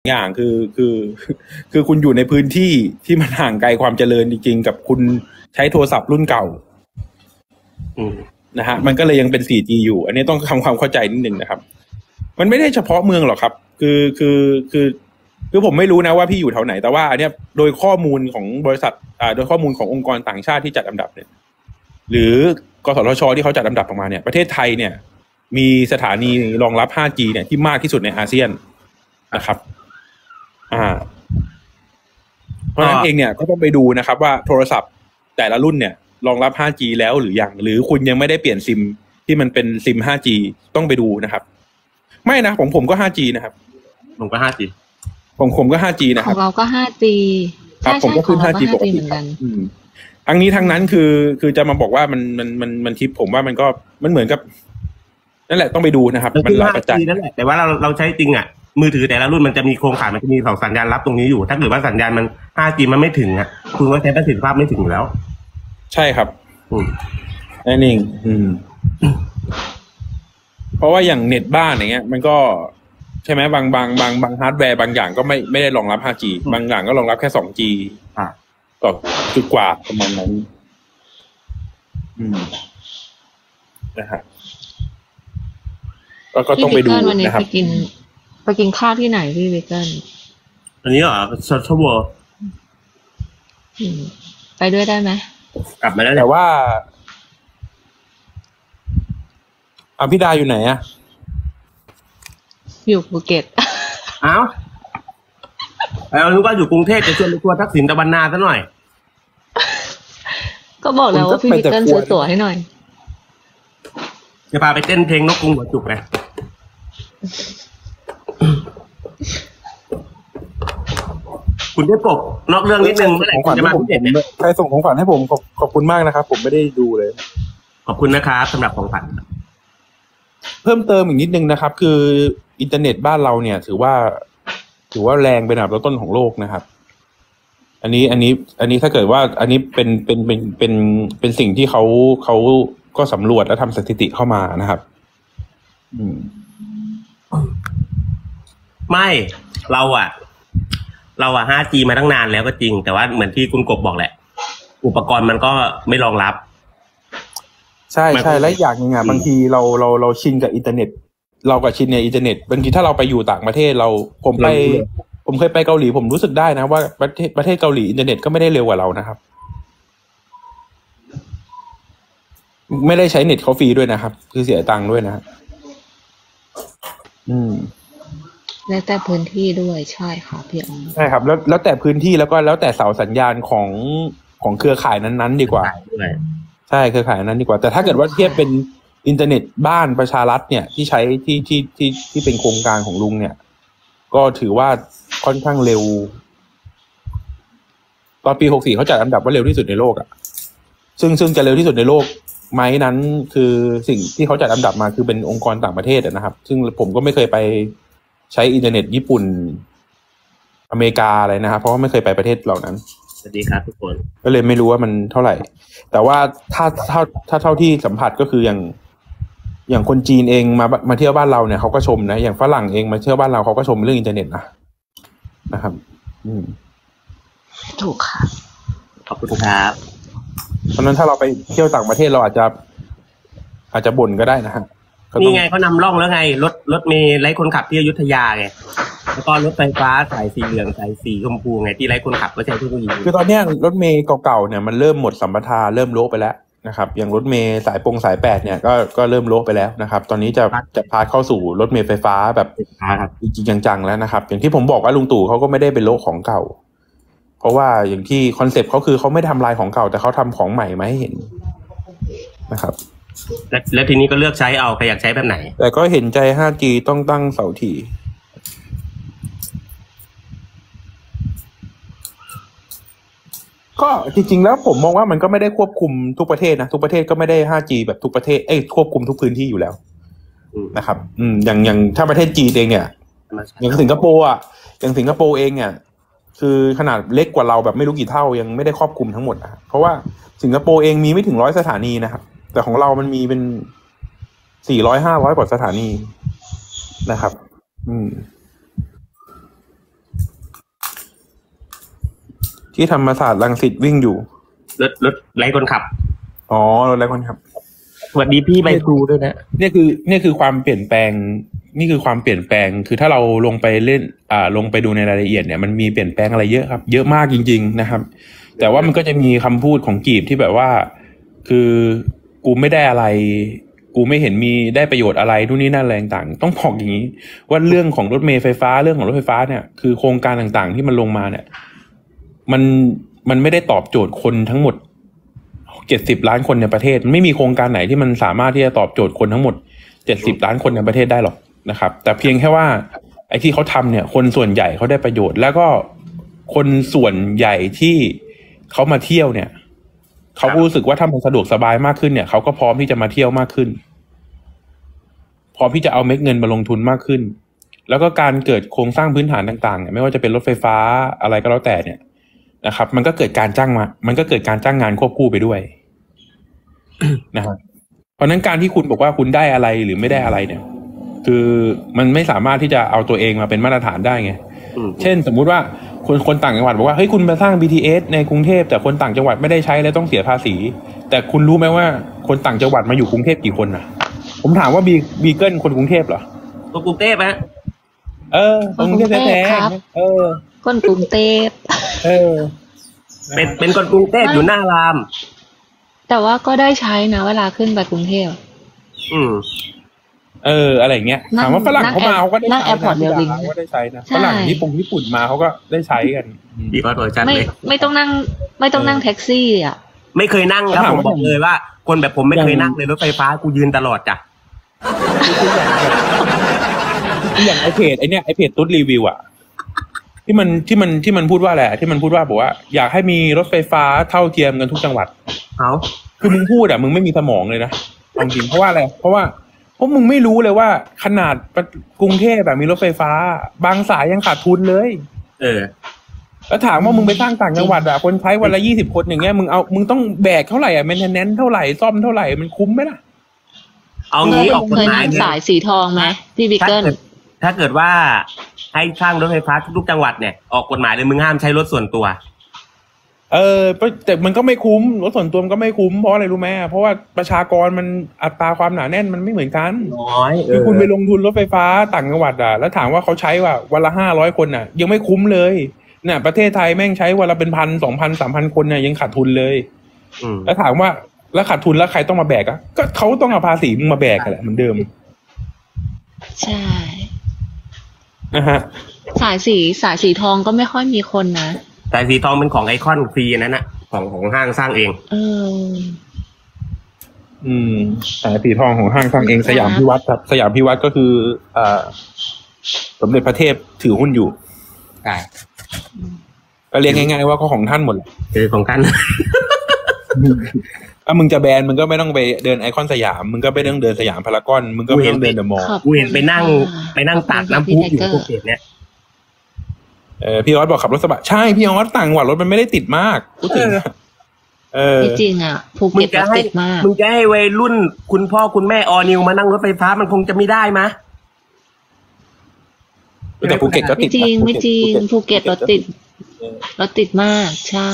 อย่างคือคุณอยู่ในพื้นที่ที่มันห่างไกลความเจริญจริงๆกับคุณใช้โทรศัพท์รุ่นเก่านะฮะมันก็เลยยังเป็น 4G อยู่อันนี้ต้องทำความเข้าใจนิดนึงนะครับมันไม่ได้เฉพาะเมืองหรอกครับคือผมไม่รู้นะว่าพี่อยู่แถวไหนแต่ว่าอันเนี้ยโดยข้อมูลของบริษัทโดยข้อมูลขององค์กรต่างชาติที่จัดอันดับเนี่ยหรือกสทช.ที่เขาจัดอันดับออกมาเนี่ยประเทศไทยเนี่ยมีสถานีรองรับ 5G เนี่ยที่มากที่สุดในอาเซียนนะครับเพราะฉะนั้นเองเนี่ยก็ต้องไปดูนะครับว่าโทรศัพท์แต่ละรุ่นเนี่ยรองรับ 5G แล้วหรือยังหรือคุณยังไม่ได้เปลี่ยนซิมที่มันเป็นซิม 5G ต้องไปดูนะครับไม่นะผมก็ 5G นะครับผมก็ 5G ผมก็ 5G นะครับของเราก็ 5G ครับผมก็ขึ้น 5G ปกติทั้งนี้ทั้งนั้นคือจะมาบอกว่ามันทิปผมว่ามันเหมือนกับนั่นแหละต้องไปดูนะครับมันหลายปัจจัยนั่นแหละแต่ว่าเราใช้จริงอ่ะมือถือแต่ละรุ่นมันจะมีโครงข่ายมันจะมีสัญญาณรับตรงนี้อยู่ถ้าเกิดว่าสัญญาณมัน 5G มันไม่ถึงอ่ะคุณก็ใช้ประสิทธิภาพไม่ถึงอยู่แล้วใช่ครับนั่นเองเพราะว่าอย่างเน็ตบ้านอย่างเงี้ยมันก็ใช่ไหมบางฮาร์ดแวร์บางอย่างก็ไม่ได้รองรับ 5G บางอย่างก็รองรับแค่ 2G ต่อจุดกว่าประมาณนั้นนะครับก็ต้องไปดูนะครับไปกินข้าวที่ไหนพี่วิกเกิลอันนี้เหรอชัตเตอร์เวิลด์ไปด้วยได้ไหมกลับมาแล้วแต่ว่าพี่ดาอยู่ไหนอะอยู่ภูเก็ตอ้าวเรารู้ว่าอยู่กรุงเทพจะชวนไปทัวร์ทักษิณตะวันนาซะหน่อยก็บอกแล้วว่าพี่วิกเกิลซื้อตั๋วให้หน่อยจะพาไปเต้นเพลงนกกรุงหัวจุกไงคุณได้ปกนอกเรื่องนิดนึงเมื่อไหร่คุณจะมาภูเก็ตเนี่ยใครส่งของขวัญให้ผมขอบคุณมากนะครับผมไม่ได้ดูเลยขอบคุณนะครับสำหรับของขวัญเพิ่มเติมอีกนิดนึงนะครับคืออินเทอร์เน็ตบ้านเราเนี่ยถือว่าแรงเป็นอันดับต้นของโลกนะครับอันนี้ถ้าเกิดว่าอันนี้เป็นสิ่งที่เขาก็สำรวจและทำสถิติเข้ามานะครับไม่เราอะ 5G มาตั้งนานแล้วก็จริงแต่ว่าเหมือนที่คุณกบบอกแหละอุปกรณ์มันก็ไม่รองรับใช่และอย่างนึงบางทีเราชินกับอินเทอร์เน็ตเราก็ชินในอินเทอร์เน็ตบางทีถ้าเราไปอยู่ต่างประเทศผมเคยไปเกาหลีผมรู้สึกได้นะว่าประเทศเกาหลีอินเทอร์เน็ตก็ไม่ได้เร็วกว่าเรานะครับไม่ได้ใช้เน็ตเขาฟรีด้วยนะครับคือเสียตังค์ด้วยนะแล้วแต่พื้นที่ด้วยใช่ค่ะพี่อ๋อใช่ครับแล้วแต่พื้นที่แล้วก็แล้วแต่เสาสัญญาณของเครือข่ายนั้นๆดีกว่าใช่เครือข่ายนั้นดีกว่าแต่ถ้าเกิดว่าเทียบเป็นอินเทอร์เน็ตบ้านประชารัฐเนี่ยที่ใช้ที่เป็นโครงการของลุงเนี่ยก็ถือว่าค่อนข้างเร็วตอนปี64เขาจัดอันดับว่าเร็วที่สุดในโลกอ่ะซึ่งจะเร็วที่สุดในโลกไหมนั้นคือสิ่งที่เขาจัดอันดับมาคือเป็นองค์กรต่างประเทศนะครับซึ่งผมก็ไม่เคยไปใช้อินเทอร์เน็ตญี่ปุ่นอเมริกาอะไรนะครับเพราะว่าไม่เคยไปประเทศเหล่านั้นสวัสดีครับทุกคนก็เลยไม่รู้ว่ามันเท่าไหร่แต่ว่าถ้าเท่าที่สัมผัสก็คืออย่างคนจีนเองมาเที่ยวบ้านเราเนี่ยเขาก็ชมนะอย่างฝรั่งเองมาเที่ยวบ้านเราเขาก็ชมเรื่องอินเทอร์เน็ตนะครับถูกค่ะขอบคุณครับเพราะนั้นถ้าเราไปเที่ยวต่างประเทศเราอาจจะบ่นก็ได้นะฮะนี่ไงเขานำร่องแล้วไงรถเมล์ไร้คนขับที่อยุธยาไงแล้วก็รถไฟฟ้าสายสีเหลืองสายสีชมพูไงที่ไร้คนขับก็ใช้เทคโนโลยีคือตอนนี้รถเมล์เก่าๆเนี่ยมันเริ่มหมดสัมปทานเริ่มโละไปแล้วนะครับอย่างรถเมล์สาย8เนี่ยก็เริ่มโละไปแล้วนะครับตอนนี้จะพาเข้าสู่รถเมล์ไฟฟ้าแบบจริงๆจังๆแล้วนะครับอย่างที่ผมบอกว่าลุงตู่เขาก็ไม่ได้เป็นโละของเก่าเพราะว่าอย่างที่คอนเซ็ปต์เขาคือเขาไม่ทำลายของเก่าแต่เขาทำของใหม่มาให้เห็นนะครับแล้วทีนี้ก็เลือกใช้เอาใครอยากใช้แบบไหนแต่ก็เห็นใจ 5G ต้องตั้งเสาถี่ก็จริงๆแล้วผมมองว่ามันก็ไม่ได้ควบคุมทุกประเทศนะทุกประเทศก็ไม่ได้ 5G แบบทุกประเทศควบคุมทุกพื้นที่อยู่แล้วนะครับอย่างถ้าประเทศจีนเองเนี่ยอย่างสิงคโปร์เองเนี่ยคือขนาดเล็กกว่าเราแบบไม่รู้กี่เท่ายังไม่ได้ครอบคลุมทั้งหมดนะเพราะว่าสิงคโปร์เองมีไม่ถึง100 สถานีนะครับแต่ของเรามันมีเป็น400-500 กว่าสถานีนะครับที่ธรรมศาสตร์รังสิตวิ่งอยู่รถไร้คนขับอ๋อรถไร้คนขับสวัสดีพี่ใบครูด้วยนะเนี่ยคือความเปลี่ยนแปลงนี่คือความเปลี่ยนแปลงคือถ้าเราลงไปเล่นลงไปดูในรายละเอียดเนี่ยมันมีเปลี่ยนแปลงอะไรเยอะครับเยอะมากจริงๆนะครับแต่ว่ามันก็จะมีคำพูดของกีบที่แบบว่าคือกูไม่ได้อะไรกูไม่เห็นมีได้ประโยชน์อะไรนู่นนี่นั่นอะไรต่างๆต้องบอกอย่างนี้ว่าเรื่องของรถเมล์ไฟฟ้าเรื่องของรถไฟฟ้าเนี่ยคือโครงการต่างๆที่มันลงมาเนี่ยมันไม่ได้ตอบโจทย์คนทั้งหมด70 ล้านคนในประเทศไม่มีโครงการไหนที่มันสามารถที่จะตอบโจทย์คนทั้งหมด70 ล้านคนในประเทศได้หรอกนะครับแต่เพียงแค่ว่าไอ้ที่เขาทำเนี่ยคนส่วนใหญ่เขาได้ประโยชน์แล้วก็คนส่วนใหญ่ที่เขามาเที่ยวเนี่ยเขารู้สึกว่าถ้ามันสะดวกสบายมากขึ้นเนี่ยเขาก็พร้อมที่จะมาเที่ยวมากขึ้นพร้อมที่จะเอาเม็ดเงินมาลงทุนมากขึ้นแล้วก็การเกิดโครงสร้างพื้นฐานต่างๆเนี่ยไม่ว่าจะเป็นรถไฟฟ้าอะไรก็แล้วแต่เนี่ยนะครับมันก็เกิดการจ้างงานควบคู่ไปด้วย นะครับเพราะนั้นการที่คุณบอกว่าคุณได้อะไรหรือไม่ได้อะไรเนี่ยคือมันไม่สามารถที่จะเอาตัวเองมาเป็นมาตรฐานได้ไงเช่นสมมุติว่าคนต่างจังหวัดบอกว่าเฮ้ยคุณมาสร้าง BTS ในกรุงเทพแต่คนต่างจังหวัดไม่ได้ใช้แล้วต้องเสียภาษีแต่คุณรู้ไหมว่าคนต่างจังหวัดมาอยู่กรุงเทพกี่คนนะผมถามว่าบีเกิลคนกรุงเทพเหรอคนกรุงเทพฮะคนกรุงเทพแท้ๆคนกรุงเทพเป็นคนกรุงเทพอยู่หน้ารามแต่ว่าก็ได้ใช้นะเวลาขึ้นไปกรุงเทพอะไรอย่างเงี้ยถามว่าฝรั่งเขามาเขาก็ได้ใช้นะเขาก็ได้ใช้นะฝรั่งญี่ปุ่นมาเขาก็ได้ใช้กันดีกว่าตัวจัดเลยไม่ต้องนั่งแท็กซี่อ่ะไม่เคยนั่งครับผมบอกเลยว่าคนแบบผมไม่เคยนั่งเลยรถไฟฟ้ากูยืนตลอดจ้ะอย่างไอเพจตุ๊ดรีวิวอ่ะที่มันพูดว่าอะไรที่มันพูดว่าบอกว่าอยากให้มีรถไฟฟ้าเท่าเทียมกันทุกจังหวัดคือมึงพูดอ่ะมึงไม่มีสมองเลยนะจริงเพราะว่าอะไรเพราะมึงไม่รู้เลยว่าขนาดกรุงเทพแบบมีรถไฟฟ้าบางสายยังขาดทุนเลยแล้วถามว่ามึงไปสร้างต่างจังหวัดอ่ะคนใช้วันละ20 คนอย่างเงี้ยมึงต้องแบกเท่าไหร่อ่ะเมนเทนแนนซ์เท่าไหร่ซ่อมเท่าไหร่มันคุ้มไหมล่ะเอางี้ออกกฎหมายสายสีทองไหมพี่บิ๊กเกิลถ้าเกิดว่าให้สร้างรถไฟฟ้าทุกจังหวัดเนี่ยออกกฎหมายเลยมึงห้ามใช้รถส่วนตัวแต่มันก็ไม่คุ้มรถส่วนตัวมันก็ไม่คุ้มเพราะอะไรรู้ไหมเพราะว่าประชากรมันอัตราความหนาแน่นมันไม่เหมือนกันน้อยคือคุณไปลงทุนรถไฟฟ้าต่างจังหวัดอ่ะแล้วถามว่าเขาใช้ว่าวันละ500 คนอ่ะยังไม่คุ้มเลยเนี่ยประเทศไทยแม่งใช้วันละเป็น1,000 2,000 3,000 คนเนี่ยยังขาดทุนเลยแล้วถามว่าแล้วขาดทุนแล้วใครต้องมาแบกอ่ะก็เขาต้องเอาภาษีมึงมาแบกกันแหละเหมือนเดิมใช่นะฮะสายสีทองก็ไม่ค่อยมีคนนะสายสีทองเป็นของไอคอนฟรีนั่นน่ะของห้างสร้างเองสายสีทองของห้างสร้างเองสยามพิวัตรครับสยามพิวัตรก็คือสมเด็จพระเทพถือหุ้นอยู่ใช่ก็เรียกง่ายๆว่าก็ของท่านหมดของท่านถ้ามึงจะแบนมึงก็ไม่ต้องไปเดินไอคอนสยามมึงก็ไม่ต้องเดินสยามพารากอนมึงก็ไม่ต้องเดินเดอะมอลล์กูเห็นไปนั่งตากน้ำพุอยู่ภูเก็ตเนี่ยพี่ออสบอกขับรถสบายใช่พี่ออสต่างจังหวัดรถมันไม่ได้ติดมากพูดถึงจริงอ่ะภูเก็ตติดมากมึงจะให้วัยรุ่นคุณพ่อคุณแม่ออนิวมานั่งรถไฟฟ้ามันคงจะไม่ได้มะแต่ภูเก็ตก็ติดไม่จริงภูเก็ตรถติดมากใช่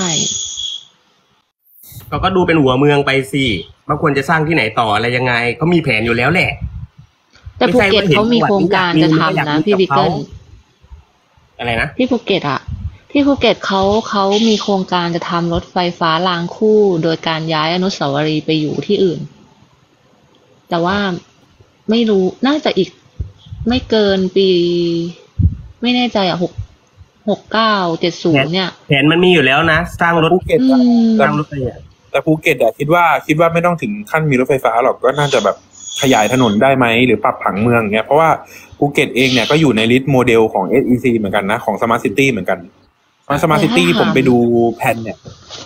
ก็ดูเป็นหัวเมืองไปสิว่าควรจะสร้างที่ไหนต่ออะไรยังไงเขามีแผนอยู่แล้วแหละแต่ภูเก็ตเขามีโครงการจะทำนะพี่บิ๊กเกิลอะไรนะที่ภูเก็ตอ่ะที่ภูเก็ตเขามีโครงการจะทำรถไฟฟ้ารางคู่โดยการย้ายอนุสาวรีย์ไปอยู่ที่อื่นแต่ว่าไม่รู้น่าจะอีกไม่เกินปีไม่แน่ใจอ่ะ6970เนี่ยแผนมันมีอยู่แล้วนะสร้างรถภูเก็ตสร้างรถไฟแต่ภูเก็ตอ่ะคิดว่าไม่ต้องถึงขั้นมีรถไฟฟ้าหรอกก็น่าจะแบบขยายถนนได้ไหมหรือปรับผังเมืองเงี้ยเพราะว่าภูเก็ตเองเนี่ยก็อยู่ในลิสต์โมเดลของ SEC เหมือนกันนะของ Smart City เหมือนกันSmart City ผมไปดูแผนเนี่ย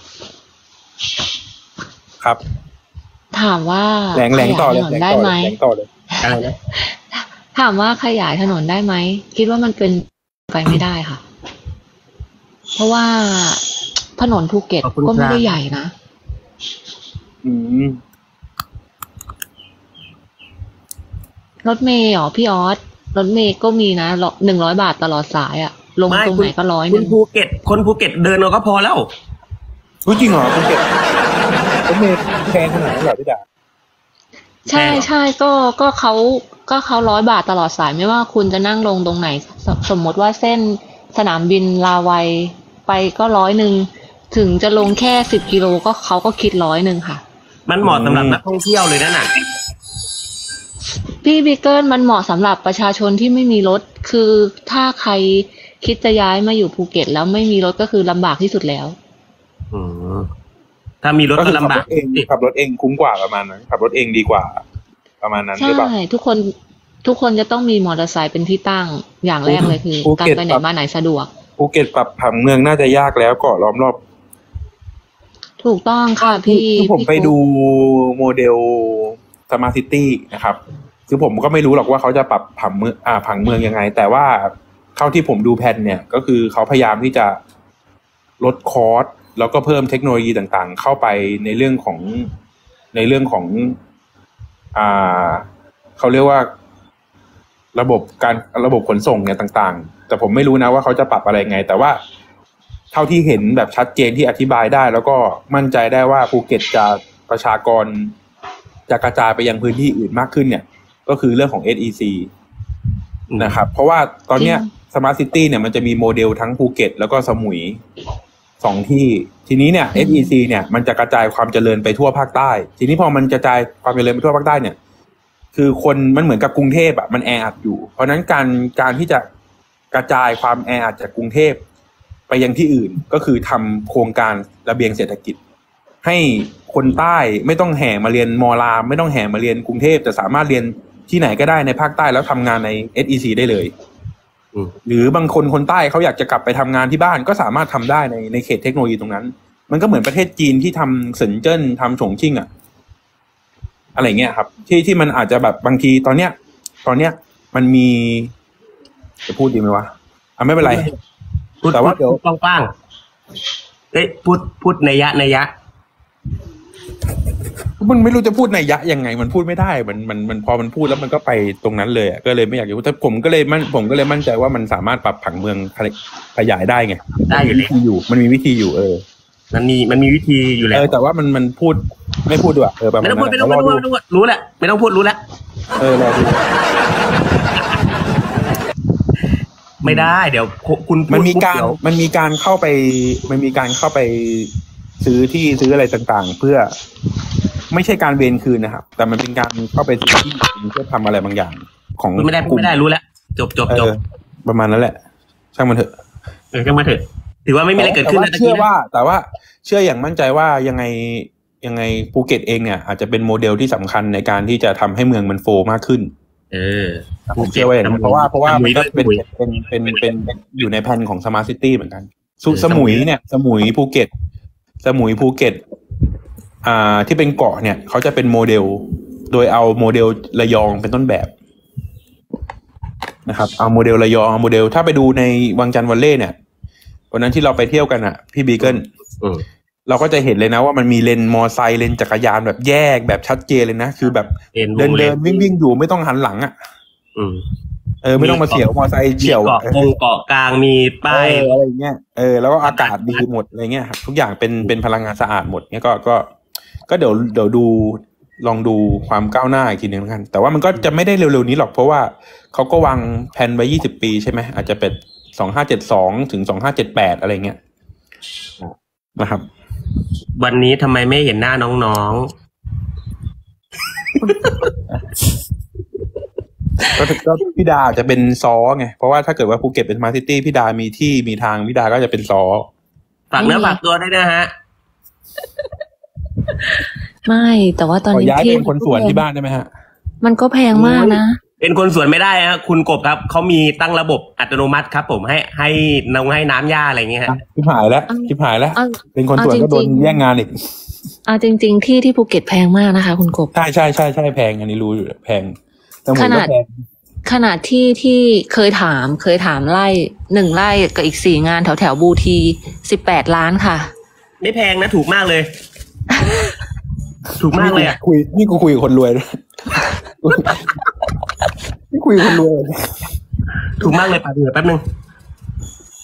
ครับถามว่าแรงต่อเลยได้ไหมอะไรนะถามว่าขยายถนนได้ไหมคิดว่ามันเป็นไปไม่ได้ค่ะเพราะว่าถนนภูเก็ตก็ไม่ได้ใหญ่นะรถเมล์พี่ออสรถเมล์ก็มีนะ100 บาทตลอดสายอ่ะลงตรงไหนก็ร้อยหคุนึ่ณงภูเก็ตคนภูเก็ตเดินเราก็พอแล้วรู้จริงเหรอภูเก็ตรถเมล์แพงขนาดนั้นเหรอพี่ดาใช่ใช่ก็เขา100 บาทตลอดสายไม่ว่าคุณจะนั่งลงตรงไหนสมมติว่าเส้นสนามบินลาวัยไปก็100ถึงจะลงแค่10 กิโลก็เขาก็คิด100ค่ะมันเหมาะสำหรับนักท่องเที่ยวเลยนั่นน่ะพี่บิ๊กเกิลมันเหมาะสำหรับประชาชนที่ไม่มีรถคือถ้าใครคิดจะย้ายมาอยู่ภูเก็ตแล้วไม่มีรถก็คือลำบากที่สุดแล้วอืมถ้ามีรถก็ลำบากขับรถเองคุ้มกว่าประมาณนั้นขับรถเองดีกว่าประมาณนั้นหรือใช่เปล่าทุกคนจะต้องมีมอเตอร์ไซค์เป็นที่ตั้งอย่างแรกเลยคือภูการเก็ตไปไหนมาไหนสะดวกภูเก็ตปรับผังเมืองน่าจะยากแล้วเกาะล้อมรอบถูกต้องค่ะพี่คือผมไปดูโมเดล Smart City นะครับคือผมก็ไม่รู้หรอกว่าเขาจะปรับผังเมืองผังเมืองยังไง แต่ว่าเท่าที่ผมดูแผนเนี่ยก็คือเขาพยายามที่จะลดคอสแล้วก็เพิ่มเทคโนโลยีต่างๆเข้าไปในเรื่องของเขาเรียกว่าระบบขนส่งเนี่ยต่างๆแต่ผมไม่รู้นะว่าเขาจะปรับอะไรไงแต่ว่าเท่าที่เห็นแบบชัดเจนที่อธิบายได้ แล้วก็มั่นใจได้ว่าภูเก็ตจะประชากรจะกระจายไปยังพื้นที่อื่นมากขึ้นเนี่ยก็คือเรื่องของ SEC นะครับเพราะว่าตอนเนี้ย Smart City เนี่ยมันจะมีโมเดลทั้งภูเก็ตแล้วก็สมุย2ที่ทีนี้เนี่ย SEC เนี่ยมันจะกระจายความเจริญไปทั่วภาคใต้ทีนี้พอมันกระจายความเจริญไปทั่วภาคใต้เนี่ยคือคนมันเหมือนกับกรุงเทพอ่ะมันแออัดอยู่เพราะนั้นการที่จะกระจายความแออัดจากกรุงเทพไปยังที่อื่นก็คือทำโครงการระเบียงเศรษฐกิจให้คนใต้ไม่ต้องแห่มาเรียนมอรามไม่ต้องแห่มาเรียนกรุงเทพแต่สามารถเรียนที่ไหนก็ได้ในภาคใต้แล้วทำงานใน SEC ได้เลยหรือบางคนใต้เขาอยากจะกลับไปทำงานที่บ้านก็สามารถทำได้ในเขตเทคโนโลยีตรงนั้นมันก็เหมือนประเทศจีนที่ทำเซินเจิ้นทำฉงชิ่งอะอะไรเงี้ยครับที่มันอาจจะแบบบางทีตอนเนี้ยมันมีจะพูดดีไหมวะไม่เป็นไรแต่ว่าเดี๋ยวป้างๆพูดนัยยะมันไม่รู้จะพูดนัยยะยังไงมันพูดไม่ได้มันพอมันพูดแล้วมันก็ไปตรงนั้นเลยอ่ะก็เลยไม่อยากจะพูดแต่ผมก็เลยมั่นใจว่ามันสามารถปรับผังเมืองขยายได้ไงได้อยู่เลยมันมีวิธีอยู่มันมีวิธีอยู่แล้วแต่ว่ามันพูดไม่พูดด้วยไม่ต้องพูดรู้แหละไม่ต้องพูดรู้แล้วรอดูไม่ได้เดี๋ยวคุณมันมีการเข้าไปซื้ออะไรต่างๆเพื่อไม่ใช่การเวรคืนนะครับแต่มันเป็นการเข้าไปซื้อที่เพื่อทำอะไรบางอย่างของไม่ได้รู้แล้วจบประมาณนั้นแหละช่างมันเถอะช่างมันเถอะถือว่าไม่มีอะไรเกิดขึ้นนะแต่ว่าเชื่ออย่างมั่นใจว่ายังไงภูเก็ตเองเนี่ยอาจจะเป็นโมเดลที่สำคัญในการที่จะทำให้เมืองมันโฟล์มากขึ้นผมเชื่อว่าอย่างนั้นเพราะว่ามันก็เป็นอยู่ในแผนของ Smart City เหมือนกันสมุยภูเก็ตที่เป็นเกาะเนี่ยเขาจะเป็นโมเดลโดยเอาโมเดลระยองเป็นต้นแบบนะครับเอาโมเดลระยองโมเดลถ้าไปดูในวังจันทร์วัลเล่เนี่ยวันนั้นที่เราไปเที่ยวกันอ่ะพี่บีเกิลเราก็จะเห็นเลยนะว่ามันมีเลนมอไซค์เลนจักรยานแบบแยกแบบชัดเจนเลยนะคือแบบเดินวิ่งอยู่ไม่ต้องหันหลังอ่ะไม่ต้องมาเฉียวมอไซค์เฉียวเกาะกลางมีป้ายอะไรเงี้ยแล้วก็อากาศดีหมดอะไรเงี้ยครับทุกอย่างเป็นพลังงานสะอาดหมดเงี้ยก็เดี๋ยวดูลองดูความก้าวหน้าอีกทีนึงกันแต่ว่ามันก็จะไม่ได้เร็วๆนี้หรอกเพราะว่าเขาก็วางแผนไว้20 ปีใช่ไหมอาจจะเป็น2572ถึง2578อะไรเงี้ยนะครับวันนี้ทำไมไม่เห็นหน้าน้องๆก็พี่ดาจะเป็นซอไงเพราะว่าถ้าเกิดว่าภูเก็ตเป็นSmart Cityพี่ดามีที่มีทางพี่ดาก็จะเป็นซอฝากเนื้อฝากตัวได้นะฮะไม่แต่ว่าตอนนี้ย้ายเป็นคนสวนที่บ้านได้ไหมฮะมันก็แพงมากนะเป็นคนสวนไม่ได้ฮะคุณกบครับเขามีตั้งระบบอัตโนมัติครับผมให้น้ำหญ้าอะไรอย่างเงี้ยฮะชิบหายแล้วเป็นคนสวนก็โดนแย่งงานอีกจริงๆที่ภูเก็ตแพงมากนะคะคุณกบใช่แพงอันนี้รู้อยู่แพงขนาดที่เคยถามไร่1 ไร่กับอีก4 งานแถวบูที18 ล้านค่ะไม่แพงนะถูกมากเลยถูกมากเลยอ่ะนี่กูคุยกับคนรวยนี่คุยกับคนรวยถูกมากเลยแป๊บนึง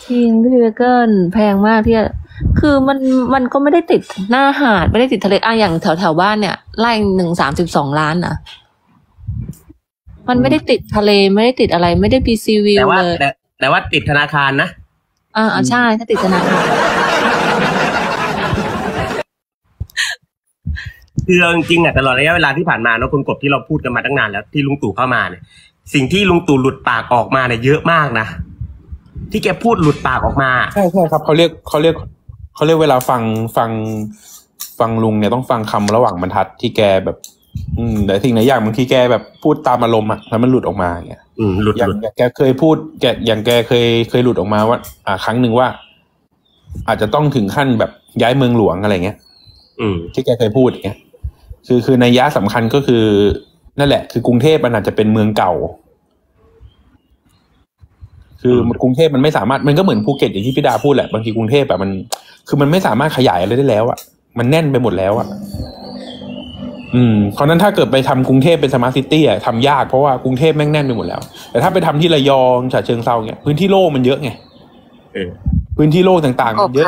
จริงพี่เบเกิลแพงมากที่คือมันก็ไม่ได้ติดหน้าหาดไม่ได้ติดทะเลอย่างแถวบ้านเนี่ยไร่32 ล้านนะมันไม่ได้ติดทะเลไม่ได้ติดอะไรไม่ได้มีซีวิวเลยแต่ว่าติดธนาคารนะใช่ถ้าติดธนาคารคือจริงๆตลอดระยะเวลาที่ผ่านมาเนาะคุณกบที่เราพูดกันมาตั้งนานแล้วที่ลุงตู่เข้ามาเนี่ยสิ่งที่ลุงตู่หลุดปากออกมาเนี่ยเยอะมากนะที่แกพูดหลุดปากออกมาใช่ครับเขาเรียกเวลาฟังลุงเนี่ยต้องฟังคำระหว่างบรรทัดที่แกแบบแต่สิ่งไหนอย่างบางทีแกแบบพูดตามอารมณ์อ่ะแล้วมันหลุดออกมาอย่างเงี้ยหลุดแกเคยพูดอย่างแกเคยหลุดออกมาว่าครั้งหนึ่งว่าอาจจะต้องถึงขั้นแบบย้ายเมืองหลวงอะไรเงี้ยที่แกเคยพูดอย่างเงี้ยคือนัยยะสำคัญก็คือนั่นแหละคือกรุงเทพมันอาจจะเป็นเมืองเก่าคือกรุงเทพมันไม่สามารถมันก็เหมือนภูเก็ตอย่างที่พี่ดาพูดแหละบางทีกรุงเทพแบบมันไม่สามารถขยายอะไรได้แล้วอ่ะมันแน่นไปหมดแล้วอ่ะเพราะนั้นถ้าเกิดไปทำกรุงเทพเป็นสมาร์ทซิตี้อ่ะทำยากเพราะว่ากรุงเทพแม่งแน่นไปหมดแล้วแต่ถ้าไปทำที่ระยองฉะเชิงเทราเนี่ยพื้นที่โล่งมันเยอะไงพื้นที่โล่งต่างๆมันเยอะ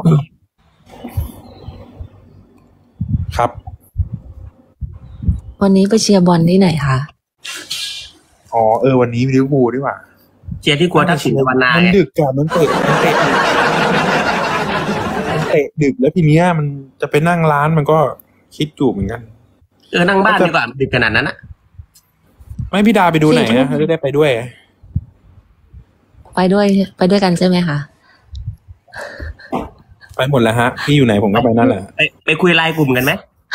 ครับวันนี้ไปเชียร์บอลที่ไหนคะวันนี้ลิเวอร์พูลดีกว่าเชียร์ที่กัวทักษิณวันนามันดึกอะมันเตะดึกแล้วทีเนี้ยมันจะไปนั่งร้านมันก็คิดอยู่เหมือนกันนั่งบ้านดีกว่าดึกขนาดนั้นนะไม่พี่ดาไปดูไหนนะจะได้ไปด้วยไปด้วยกันใช่ไหมคะไปหมดแล้วฮะพี่อยู่ไหนผมก็ไปนั่นแหละไปคุยไลน์กลุ่มกันไหม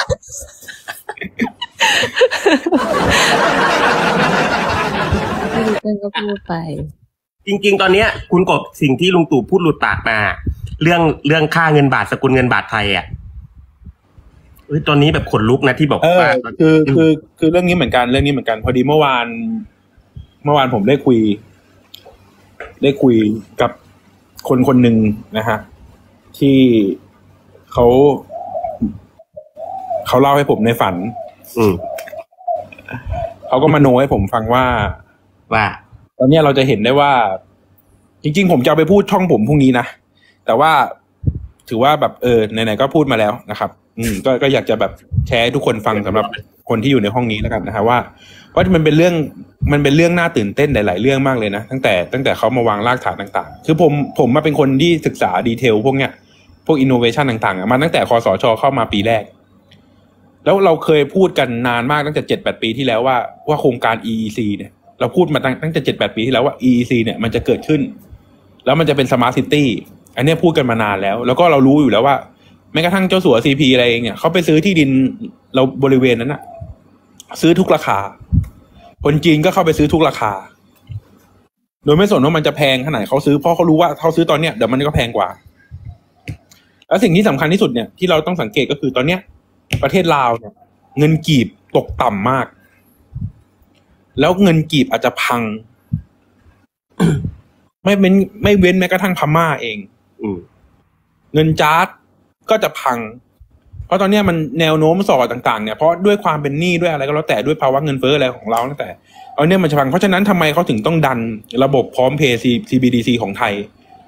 พี่เต้นก็พูดไปจริงๆตอนนี้คุณกบสิ่งที่ลุงตู่พูดหลุดปากมาเรื่องค่าเงินบาทสกุลเงินบาทไทยอ่ะตอนนี้แบบขนลุกนะที่บอกว่าคือเรื่องนี้เหมือนกันพอดีเมื่อวานผมได้คุยกับคนหนึ่งนะฮะที่เขาเล่าให้ผมในฝันเขาก็มาโนให้ผมฟังว่าตอนนี้เราจะเห็นได้ว่าจริงๆผมจะเอาไปพูดช่องผมพรุ่งนี้นะแต่ว่าถือว่าแบบไหนๆก็พูดมาแล้วนะครับก็อยากจะแบบแชร์ให้ทุกคนฟังสำหรับคนที่อยู่ในห้องนี้แล้วกันนะฮะว่ามันเป็นเรื่องน่าตื่นเต้นหลายๆเรื่องมากเลยนะตั้งแต่เขามาวางรากฐานต่างๆคือผมมาเป็นคนที่ศึกษาดีเทลพวกเนี้ยพวกอินโนเวชันต่างๆมาตั้งแต่คสช.เข้ามาปีแรกแล้วเราเคยพูดกันนานมากตั้งแต่ 7-8 ปีที่แล้วว่าโครงการ EEC เนี่ยเราพูดมาตั้งแต่ 7-8 ปีที่แล้วว่า EEC เนี่ยมันจะเกิดขึ้นแล้วมันจะเป็นสมาร์ทซิตี้อันนี้พูดกันมานานแล้วก็เรารู้อยู่แล้วว่าแม้กระทั่งเจ้าสัว CP อะไรเองเนี่ยเขาไปซื้อที่ดินเราบริเวณนั้นน่ะซื้อทุกราคาคนจีนก็เข้าไปซื้อทุกราคาโดยไม่สนว่ามันจะแพงขนาดไหนเขาซื้อเพราะเขารู้ว่าเขาซื้อตอนเนี้ยเดี๋ยวมันก็แพงกว่าแล้วสิ่งที่สำคัญที่สุดเนี่ยที่เราต้องสังเกตก็คือตอนเนี้ยประเทศลาวเนี่ยเงินกีบตกต่ำมากแล้วเงินกีบอาจจะพัง ไม่เว้นแม้กระทั่งพม่าเองเงินจ๊าดก็จะพังเพราะตอนนี้มันแนวโน้มส่อต่างๆเนี่ยเพราะด้วยความเป็นหนี้ด้วยอะไรก็แล้วแต่ด้วยภาวะเงินเฟ้ออะไรของเราตั้งแต่เอาเนี่ยมันจะพังเพราะฉะนั้นทำไมเขาถึงต้องดันระบบพร้อมเพย์ CBDC ของไทย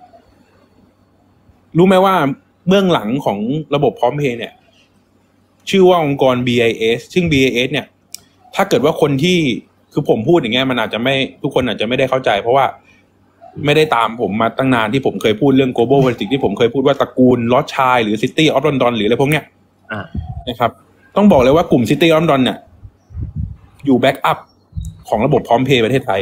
รู้ไหมว่าเบื้องหลังของระบบพร้อมเพย์เนี่ยชื่อว่าองค์กร BIS ซึ่ง BIS เนี่ยถ้าเกิดว่าคนที่คือผมพูดอย่างเงี้ยมันอาจจะไม่ทุกคนอาจจะไม่ได้เข้าใจเพราะว่าไม่ได้ตามผมมาตั้งนานที่ผมเคยพูดเรื่อง global politics ที่ผมเคยพูดว่าตระกูลลอสชัยหรือ City of London หรืออะไรพวกเนี้ยนะครับต้องบอกเลยว่ากลุ่ม City of London เนี่ยอยู่แบ็กอัพของระบบพร้อมเพย์ประเทศไทย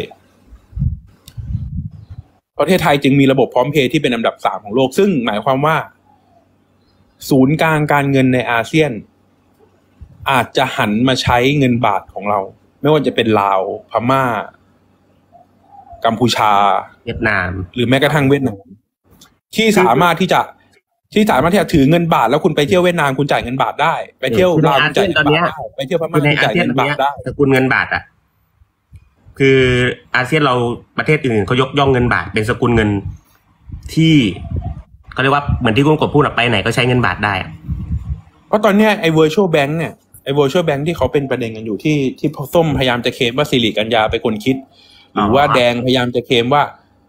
จึงมีระบบพร้อมเพย์ที่เป็นอันดับ3ของโลกซึ่งหมายความว่าศูนย์กลางการเงินในอาเซียนอาจจะหันมาใช้เงินบาทของเราไม่ว่าจะเป็นลาวพม่ากัมพูชาเวียดนามหรือแม้กระทั่งเวียดนามที่สามารถที่จะถือเงินบาทแล้วคุณไปเที่ยวเวียดนามคุณจ่ายเงินบาทได้ไปเที่ยวลาวคุณจ่ายเงินบาทได้ไปเที่ยวพม่าคุณจ่ายเงินบาทได้สกุลเงินบาทอ่ะคืออาเซียนเราประเทศอื่นเขายกย่องเงินบาทเป็นสกุลเงินที่เขาเรียกว่าเหมือนที่คุณกบพูดไปไหนก็ใช้เงินบาทได้เพราะตอนนี้ไอ้ virtual bank เนี่ยไอ้ virtual bank ที่เขาเป็นประเด็นกันอยู่ที่ส้มพยายามจะเคลมว่าสิริกัญญาเป็นคนคิดหรือว่าแดงพยายามจะเคลมว่า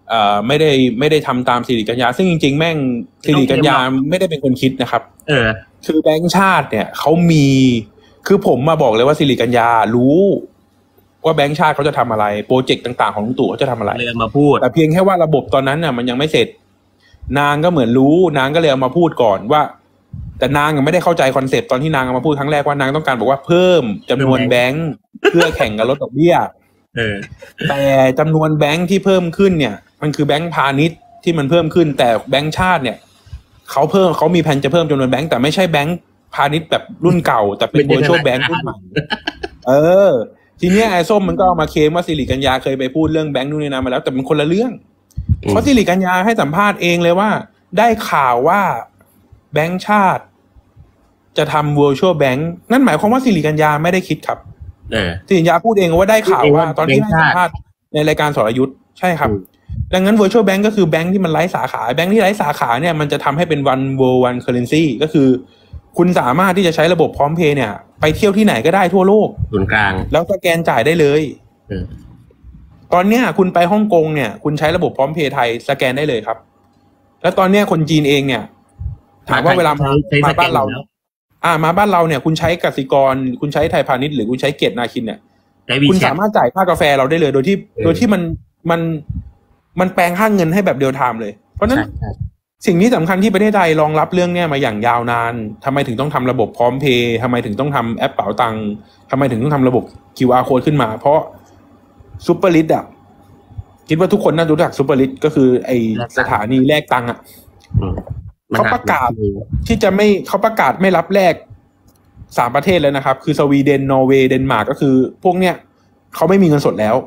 ไม่ได้ทำตามสิริกัญญาซึ่งจริงๆแม่งสิริกัญญาไม่ได้เป็นคนคิดนะครับคือแบงก์ชาติเนี่ยเขามีคือผมมาบอกเลยว่าสิริกัญญารู้ว่าแบงก์ชาติเขาจะทำอะไรโปรเจกต์ต่างๆของลุงตู่เขาจะทำอะไรเลยมาพูดแต่เพียงแค่ว่าระบบตอนนั้นน่ะมันยังไม่เสร็จนางก็เหมือนรู้นางก็เลยเอามาพูดก่อนว่าแต่นางยังไม่ได้เข้าใจคอนเซ็ปต์ตอนที่นางเอามาพูดครั้งแรกว่านางต้องการบอกว่าเพิ่มจำนวนแบงก์เพื่อแข่งกับลดดอกเบี้ยแต่จำนวนแบงก์ที่เพิ่มขึ้นเนี่ยมันคือแบงก์พาณิชย์ที่มันเพิ่มขึ้นแต่แบงก์ชาติเนี่ยเขามีแผนจะเพิ่มจำนวนแบงก์แต่ไม่ใช่แบงก์พาณิชย์แบบรุ่นเก่าแต่เป็น virtual bank รุ่นใหม่ทีเนี้ยไอ้ส้มมันก็เอามาเคลมว่าสิริกัญญาเคยไปพูดเรื่องแบงก์นู่นนี่นั่นมาแล้วแต่มันคนละเรื่องเพราะสิริกัญญาให้สัมภาษณ์เองเลยว่าได้ข่าวว่าแบงก์ชาติจะทำ virtual bank นั่นหมายความว่าสิริกัญญาไม่ได้คิดครับสิริกัญญาพูดเองว่าได้ข่าวว่าตอนที่ให้สัมภาษณ์ในรายการสรยุทธใช่ครับดังนั้น virtual bank ก็คือแบงก์ที่มันไร้สาขาแบงก์ที่ไร้สาขาเนี่ยมันจะทำให้เป็น one world one currency ก็คือคุณสามารถที่จะใช้ระบบพร้อมเพย์เนี่ยไปเที่ยวที่ไหนก็ได้ทั่วโลกศูนย์กลางแล้วสแกนจ่ายได้เลยตอนเนี้ยคุณไปฮ่องกงเนี่ยคุณใช้ระบบพร้อมเพย์ไทยสแกนได้เลยครับแล้วตอนเนี้ยคนจีนเองเนี่ยถามว่าเวลามาบ้านเรามาบ้านเราเนี่ยคุณใช้กสิกรคุณใช้ไทยพาณิชย์หรือคุณใช้เกียรตินาคินเนี่ยคุณสามารถจ่ายค่ากาแฟเราได้เลยโดยที่มันแปลงค่าเงินให้แบบเรียลไทม์เลยเพราะนั้นสิ่งที่สำคัญที่ประเทศไทยรองรับเรื่องเนี้ยมาอย่างยาวนานทำไมถึงต้องทำระบบพร้อมเพย์ทำไมถึงต้องทำแอปเป๋าตังค์ทำไมถึงต้องทำระบบ QR code ขึ้นมาเพราะซุปเปอร์ลิทอ่ะคิดว่าทุกคนน่ารู้จักซุปเปอร์ลิทก็คือไอสถานีแลกตังค์อ่ะเขาประกาศเขาประกาศไม่รับแลก3 ประเทศแล้วนะครับคือสวีเดนนอร์เวย์เดนมาร์กก็คือพวกเนี้ยเขาไม่มีเงินสดแล้ว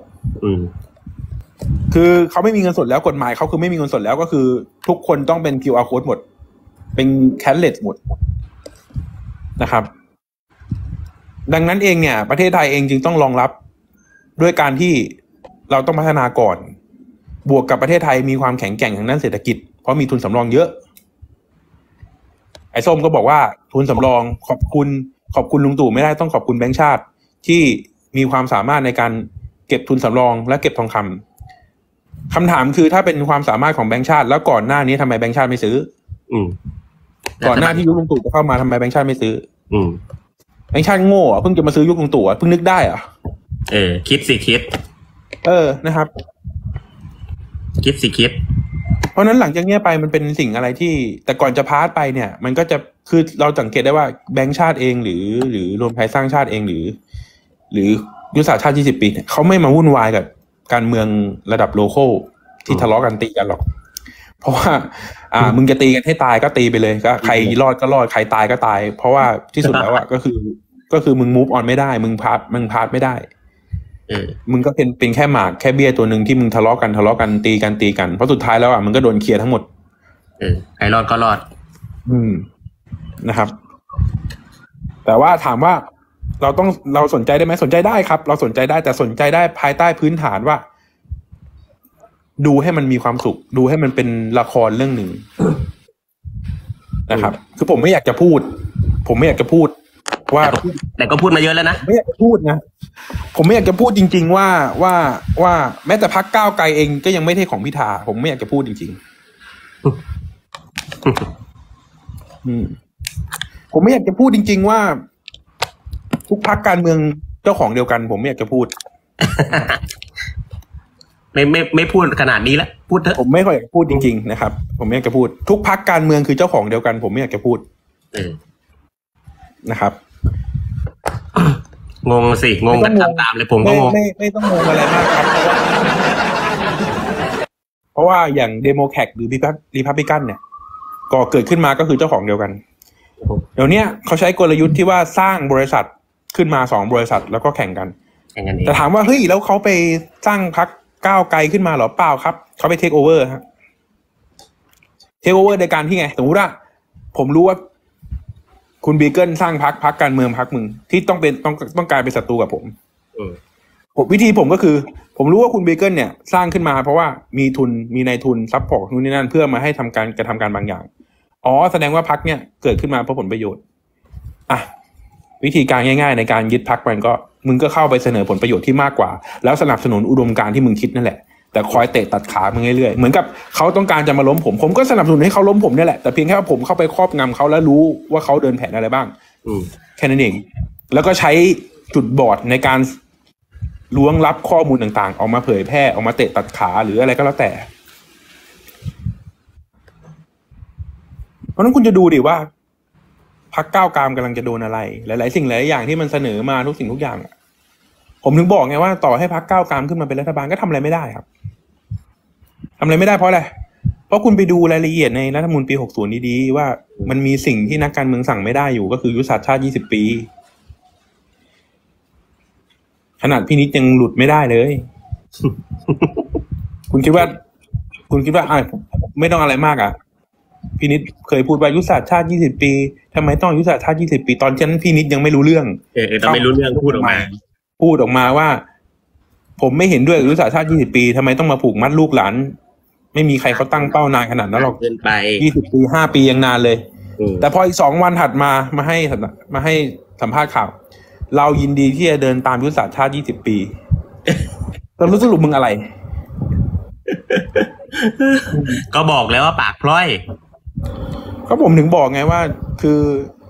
คือเขาไม่มีเงินสดแล้วกฎหมายเขาคือไม่มีเงินสดแล้วก็คือทุกคนต้องเป็น QR code หมดเป็นแคชเลสหมดนะครับดังนั้นเองเนี่ยประเทศไทยเองจึงต้องรองรับด้วยการที่เราต้องพัฒนาก่อนบวกกับประเทศไทยมีความแข็งแกร่งทางด้านเศรษฐกิจเพราะมีทุนสำรองเยอะไอ้ส้มก็บอกว่าทุนสำรองขอบคุณลุงตู่ไม่ได้ต้องขอบคุณแบงก์ชาติที่มีความสามารถในการเก็บทุนสำรองและเก็บทองคำคำถามคือถ้าเป็นความสามารถของแบงก์ชาติแล้วก่อนหน้านี้ทำไมแบงก์ชาติไม่ซื้อก่อนหน้าที่ยุคลุงตู่จะเข้ามาทำไมแบงก์ชาติไม่ซื้อแบงก์ชาติโง่เพิ่งจะมาซื้อยุคลุงตู่เพิ่งนึกได้คิดนะครับคิดเพราะนั้นหลังจากนี้ไปมันเป็นสิ่งอะไรที่แต่ก่อนจะพาสไปเนี่ยมันก็จะคือเราสังเกตได้ว่าแบงก์ชาติเองหรือรวมไทยสร้างชาติเองหรือยุทธศาสตร์ชาติ20 ปีเนี่ยเขาไม่มาวุ่นวายกับการเมืองระดับโลคอลที่ทะเลาะกันตีกันหรอกเพราะว่ามึงจะตีกันให้ตายก็ตีไปเลยก็ใครรอดก็รอดใครตายก็ตายเพราะว่าที่สุดแล้วก็คือมึงมูฟออนไม่ได้มึงพาสไม่ได้มึงก็เป็นแค่หมากแค่เบี้ยตัวหนึ่งที่มึงทะเลาะกันตีกันเพราะสุดท้ายแล้วมึงก็โดนเคลียร์ทั้งหมดใครรอดก็รอดนะครับ แต่ว่าถามว่าเราสนใจได้ไหมสนใจได้ครับเราสนใจได้แต่สนใจได้ภายใต้พื้นฐานว่าดูให้มันมีความสุขดูให้มันเป็นละครเรื่องหนึ่งนะครับคือผมไม่อยากจะพูดว่าแต่ก็พูดมาเยอะแล้วนะไม่อยากจะพูดนะผมไม่อยากจะพูดจริงๆว่าแม้แต่พรรคก้าวไกลเองก็ยังไม่ใช่ของพิธาผมไม่อยากจะพูดจริงๆผมไม่อยากจะพูดจริงๆว่าทุกพรรคการเมืองเจ้าของเดียวกันผมไม่อยากจะพูดไม่พูดขนาดนี้แล้วพูดเถอะผมไม่ค่อยอยากพูดจริงๆนะครับผมไม่อยากจะพูดทุกพรรคการเมืองคือเจ้าของเดียวกันผมไม่อยากจะพูดนะครับงงสิงงกันตามเลยผมก็งงไม่ต้องงงอะไรมากครับเพราะว่าอย่างเดโมแครตหรือรีพับลิกันเนี่ยก็เกิดขึ้นมาก็คือเจ้าของเดียวกันเดี๋ยวนี้เขาใช้กลยุทธ์ที่ว่าสร้างบริษัทขึ้นมา2 บริษัทแล้วก็แข่งกันแต่ถามว่าเฮ้ยแล้วเขาไปสร้างพรรคก้าวไกลขึ้นมาหรอเปล่าครับเขาไปเทคโอเวอร์ฮะเทคโอเวอร์ในการที่ไงสมมติว่าผมรู้ว่าคุณบีเกิลสร้างพรรคการเมืองพรรคมึงที่ต้องกลายเป็นศัตรูกับผมวิธีผมก็คือผมรู้ว่าคุณบีเกิลเนี่ยสร้างขึ้นมาเพราะว่ามีนายทุนซัพพอร์ตนู่นนี่นั่นเพื่อมาให้กระทำการบางอย่างแสดงว่าพรรคเนี่ยเกิดขึ้นมาเพราะผลประโยชน์วิธีการง่ายๆในการยึดพรรคมันก็มึงก็เข้าไปเสนอผลประโยชน์ที่มากกว่าแล้วสนับสนุนอุดมการณ์ที่มึงคิดนั่นแหละแต่คอยเตะตัดขามึงเรื่อยๆเหมือนกับเขาต้องการจะมาล้มผมก็สนับสนุนให้เขาล้มผมนี่แหละแต่เพียงแค่ว่าผมเข้าไปครอบงำเขาแล้วรู้ว่าเขาเดินแผนอะไรบ้างแค่นั้นเองแล้วก็ใช้จุดบอดในการล้วงลับข้อมูลต่างๆออกมาเผยแพร่ออกมาเตะตัดขาหรืออะไรก็แล้วแต่เพราะนั้นคุณจะดูดิว่าพรรคก้าวกามกำลังจะโดนอะไรหลายๆสิ่งหลายอย่างที่มันเสนอมาทุกสิ่งทุกอย่างผมถึงบอกไงว่าต่อให้พรรคก้าวกามขึ้นมาเป็นรัฐบาลก็ทำอะไรไม่ได้ครับทำอะไรไม่ได้เพราะอะไรเพราะคุณไปดูรายละเอียดในรัฐธรรมนูญปี60ดีๆว่ามันมีสิ่งที่นักการเมืองสั่งไม่ได้อยู่ก็คือยุทธศาสตร์ชาติ20 ปีขนาดพี่นิดยังหลุดไม่ได้เลย คุณคิดว่าไม่ต้องอะไรมากอ่ะพี่นิดเคยพูดว่ายุทธศาสตร์ชาติ20 ปีทำไมต้องยุทธศาสตร์ชาติ20 ปีตอนนั้นพี่นิดยังไม่รู้เรื่องแต่ไม่รู้เรื่องพูดออกมาว่าผมไม่เห็นด้วยยุทธศาสตร์ชาติ20 ปีทำไมต้องมาผูกมัดลูกหลานไม่มีใครเขาตั้งเป้านานขนาดนั้นหรอกเกินไป 20 ปี5 ปียังนานเลยแต่พออีก2 วันถัดมาให้สัมภาษณ์ข่าวเรายินดีที่จะเดินตามยุทธศาสตร์ชาติ20 ปีเรารู้สรุปมึงอะไรก็บอกแล้วว่าปากพร้อยก็ผมถึงบอกไงว่าคือ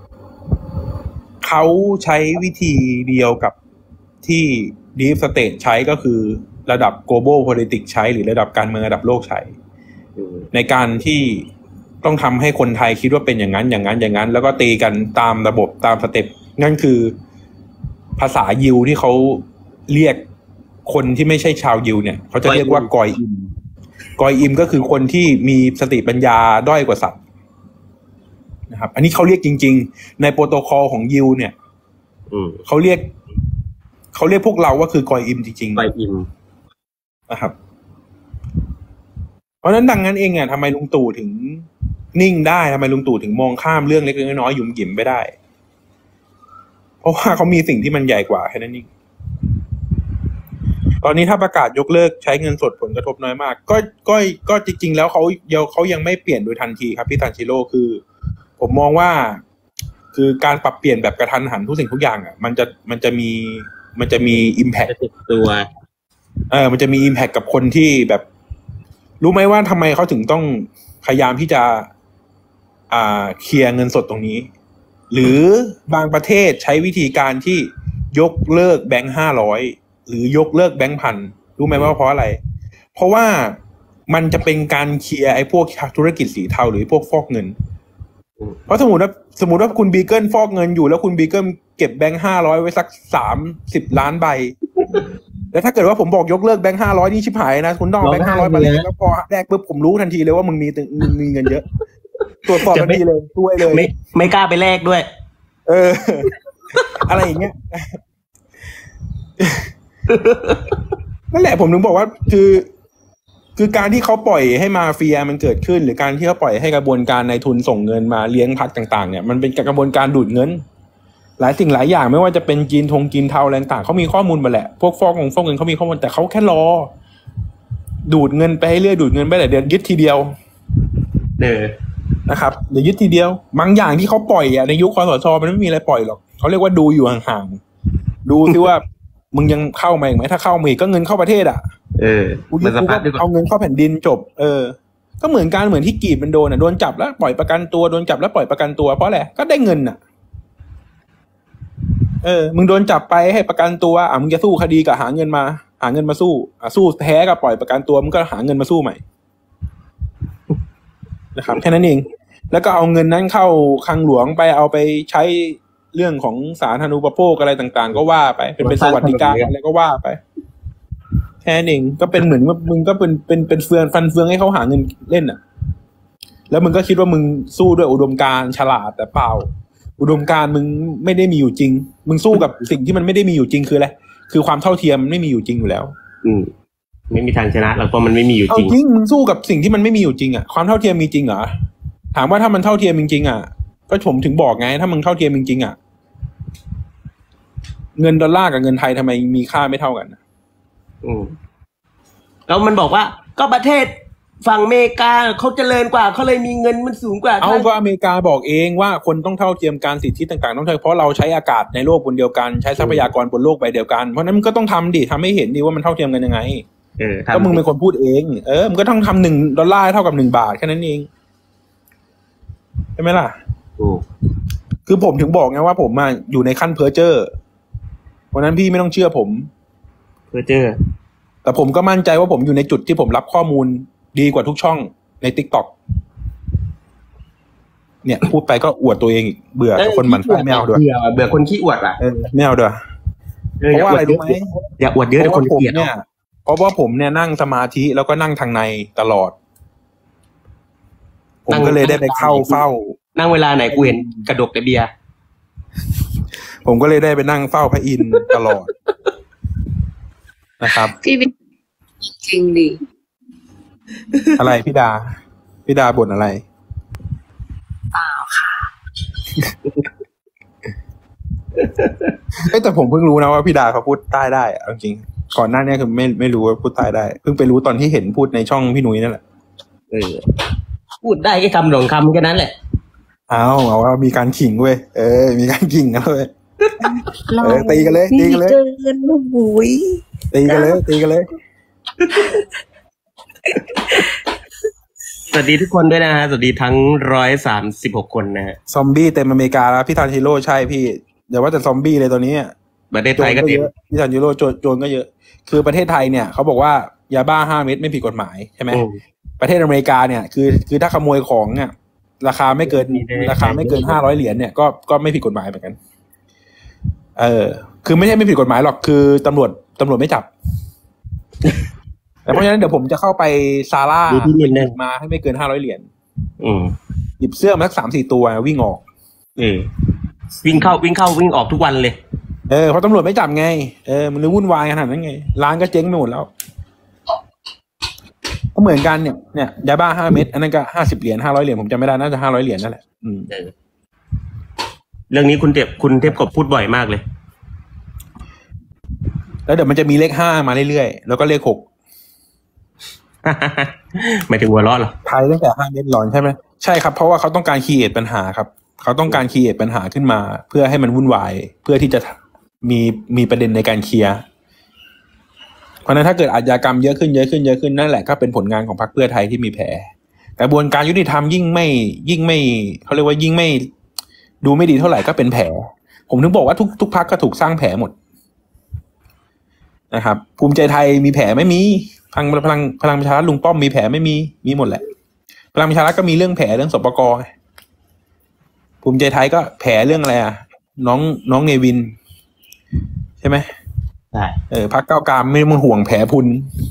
เขาใช้วิธีเดียวกับที่ Deep State ใช้ก็คือระดับ global politics ใช้หรือระดับการเมืองระดับโลกใช้ในการที่ต้องทำให้คนไทยคิดว่าเป็นอย่างนั้นแล้วก็ตีกันตามระบบตามสเต็ปนั่นคือภาษายิวที่เขาเรียกคนที่ไม่ใช่ชาวยิวเนี่ยเขาจะเรียกว่ากอยอิมก็คือคนที่มีสติปัญญาด้อยกว่าสัตว์นะครับอันนี้เขาเรียกจริงๆในโปรโตคอลของยิวเนี่ยเขาเรียกพวกเราว่าคือกอยอิมจริงๆกอยอิมนะครับเพราะฉะนั้นดังนั้นเองอ่ะทำไมลุงตู่ถึงนิ่งได้ทำไมลุงตู่ถึงมองข้ามเรื่องเล็กๆน้อยๆหยุ่มหยิมไปได้เพราะว่าเขามีสิ่งที่มันใหญ่กว่าแค่นั้นเองตอนนี้ถ้าประกาศยกเลิกใช้เงินสดผลกระทบน้อยมากก็จริงๆแล้วเขายังไม่เปลี่ยนโดยทันทีครับพี่ซันชิโร่คือผมมองว่าคือการปรับเปลี่ยนแบบกระทันหันทุกสิ่งทุกอย่างอ่ะมันจะมี impact ตัวมันจะมี impact กับคนที่แบบรู้ไหมว่าทำไมเขาถึงต้องพยายามที่จะเคลียร์เงินสดตรงนี้หรือบางประเทศใช้วิธีการที่ยกเลิกแบงค์500หรือยกเลิกแบงค์พันรู้ไหมว่าเพราะอะไรเพราะว่ามันจะเป็นการเคลียร์ไอ้พวกธุรกิจสีเทาหรือพวกฟอกเงินเพราะสมมติว่าคุณบีเกิลฟอกเงินอยู่แล้วคุณบีเกิลเก็บแบงค์500ไว้สัก30 ล้านใบแล้วถ้าเกิดว่าผมบอกยกเลิกแบงค์500นี่ชิบหายนะคุณต้องเอาแบงค์500มาแลกแล้วพอแลกปุ๊บผมรู้ทันทีเลยว่ามึงมีเงินเยอะตรวจสอบทันทีเลยด้วยเลยไม่กล้าไปแลกด้วยอะไรอย่างเงี้ยนั่นแหละผมถึงบอกว่าคือการที่เขาปล่อยให้มาเฟียมันเกิดขึ้นหรือการที่เขาปล่อยให้กระบวนการนายทุนส่งเงินมาเลี้ยงพรรคต่างๆเนี่ยมันเป็นกระบวนการดูดเงินหลายสิ่งหลายอย่างไม่ว่าจะเป็นจีนเทาอะไรต่างๆเขามีข้อมูลมาแหละพวกฟอกเงินเขามีข้อมูลแต่เขาแค่รอดูดเงินไปเรื่อยดูดเงินไปแต่เดือนยึดทีเดียวนะครับเดี๋ยวยึดทีเดียวบางอย่างที่เขาปล่อยในยุคคสช.มันไม่มีอะไรปล่อยหรอกเขาเรียกว่าดูอยู่ห่างๆดูซิว่ามึงยังเข้ามาอีกไหมถ้าเข้ามาอีกก็เงินเข้าประเทศกูก็เอาเงินเข้าแผ่นดินจบก็เหมือนที่กีบมันโดนจับแล้วปล่อยประกันตัวโดนจับแล้วปล่อยประกันตัวเพราะอะไรก็ได้เงินมึงโดนจับไปให้ประกันตัวมึงจะสู้คดีกับหาเงินมาสู้แพ้กับปล่อยประกันตัวมึงก็หาเงินมาสู้ใหม่นะครับแค่นั้นเองแล้วก็เอาเงินนั้นเข้าคลังหลวงไปเอาไปใช้เรื่องของสาธารณูปโภคอะไรต่างๆก็ว่าไปเป็นสวัสดิการอะไรก็ว่าไปแค่นั้นเองก็เป็นเหมือนว่ามึงก็เป็นเฟืองฟันเฟืองให้เขาหาเงินเล่นแล้วมึงก็คิดว่ามึงสู้ด้วยอุดมการณ์ฉลาดแต่เปล่าอุดมการณ์มึงไม่ได้มีอยู่จริงมึงสู้กับสิ่งที่มันไม่ได้มีอยู่จริงคืออะไรคือความเท่าเทียมมันไม่มีอยู่จริงอยู่แล้วไม่มีทางชนะหรอกเพราะมันไม่มีอยู่จริงจริงมึงสู้กับสิ่งที่มันไม่มีอยู่จริงความเท่าเทียมมีจริงเหรอถามว่าถ้ามันเท่าเทียมจริงๆก็ผมถึงบอกไงถ้ามึงเท่าเทียมจริงๆเงินดอลลาร์กับเงินไทยทำไมมีค่าไม่เท่ากันแล้วมันบอกว่าก็ประเทศฝั่งอเมริกาเขาเจริญกว่าเขาเลยมีเงินมันสูงกว่าก็อเมริกาบอกเองว่าคนต้องเท่าเทียมการสิทธิต่างๆต้องใช้เพราะเราใช้อากาศในโลกบนเดียวกันใช้ทรัพยากรบนโลกใบเดียวกันเพราะนั้นมันก็ต้องทำให้เห็นดิว่ามันเท่าเทียมกันยังไงก็มึงเป็นคนพูดเองมึงก็ต้องทำ$1เท่ากับ$1แค่นั้นเองใช่ไหมล่ะคือผมถึงบอกไงว่าผมอยู่ในขั้นเพ้อเจ้อเพราะนั้นพี่ไม่ต้องเชื่อผมเพ้อเจ้อแต่ผมก็มั่นใจว่าผมอยู่ในจุดที่ผมรับข้อมูลดีกว่าทุกช่องใน TikTok เนี่ยพูดไปก็อวดตัวเองอีกเบื่อคนหมั่นไส้ไม่เอาด้วยเบื่อคนขี้อวดอ่ะไม่เอาด้วยเพราะว่าอะไรรู้ไหมอย่าอวดเยอะแต่คนเกลียดเนี่ยเพราะว่าผมเนี่ยนั่งสมาธิแล้วก็นั่งทางในตลอดผมก็เลยได้ไปเข้าเฝ้านั่งเวลาไหนกูเห็นกระดกแต่เบียร์ผมก็เลยได้ไปนั่งเฝ้าพระอินทร์ตลอดนะครับพี่จริงดิอะไรพี่ดาบ่นอะไรเปล่าค่ะแต่ผมเพิ่งรู้นะว่าพี่ดาเขาพูดใต้ได้จริงก่อนหน้านี้คือไม่รู้ว่าพูดใต้ได้เพิ่งไปรู้ตอนที่เห็นพูดในช่องพี่นุ้ยนั่นแหละพูดได้แค่คำ2 คำแค่นั้นแหละเอาว่ามีการขิงเว้ยมีการขิงกันเลยตีกันเลยตีกันเลยตีกันเลยสวัสดีทุกคนด้วยนะฮะสวัสดีทั้ง136 คนนะฮะซอมบี้เต็มอเมริกาแล้วพี่ทันฮิโร่ใช่พี่เดี๋ยวว่าแต่ซอมบี้เลยตอนนี้ประเทศไทยก็เยอะพี่ทันฮิโร่โจรก็เยอะคือประเทศไทยเนี่ยเขาบอกว่ายาบ้า5 เม็ดไม่ผิดกฎหมายใช่ไหมประเทศอเมริกาเนี่ยคือถ้าขโมยของเนี่ยราคาไม่เกิน$500เนี่ยก็ไม่ผิดกฎหมายเหมือนกันคือไม่ใช่ไม่ผิดกฎหมายหรอกคือตำรวจไม่จับแต่เพราะฉะนั้นเดี๋ยวผมจะเข้าไปซาร่ามาให้ไม่เกิน$500หยิบเสื้อมาสัก 3-4 ตัววิ่งออกวิ่งเข้าวิ่งออกทุกวันเลยเพราะตำรวจไม่จับไงมันเลยวุ่นวายขนาดนั้นไงร้านก็เจ๊งไปหมดแล้วก็เหมือนกันเนี่ยยาบ้า5 เม็ดอันนั้นก็$50 $500ผมจำไม่ได้น่าจะ$500นั่นแหละเรื่องนี้คุณเทพกบพูดบ่อยมากเลยแล้วเดี๋ยวมันจะมีเลข5มาเรื่อยๆแล้วก็เลข6 หมายถึงหัวเราะเหรอไทยตั้งแต่5 เม็ดหลอนใช่ไหมใช่ครับเพราะว่าเขาต้องการครีเอทปัญหาครับเขาต้องการครีเอทปัญหาขึ้นมาเพื่อให้มันวุ่นวายเพื่อที่จะมีประเด็นในการเคลียร์เพราะนั้นถ้าเกิดอาชญากรรมเยอะขึ้นนั่นแหละก็เป็นผลงานของพรรคเพื่อไทยที่มีแผลกระบวนการยุติธรรมยิ่งไม่เขาเรียกว่ายิ่งไม่ดูไม่ดีเท่าไหร่ก็เป็นแผลผมถึงบอกว่าทุกพรรคก็ถูกสร้างแผลหมดนะครับภูมิใจไทยมีแผลไม่มีพลังประชารัฐลุงป้อมมีแผลไม่มีหมดแหละพลังประชารัฐก็มีเรื่องแผลเรื่องสปก.ภูมิใจไทยก็แผลเรื่องอะไรน้องเนวินใช่ไหมใช่พรรคก้าวกามไม่ต้องห่วงแผลพุน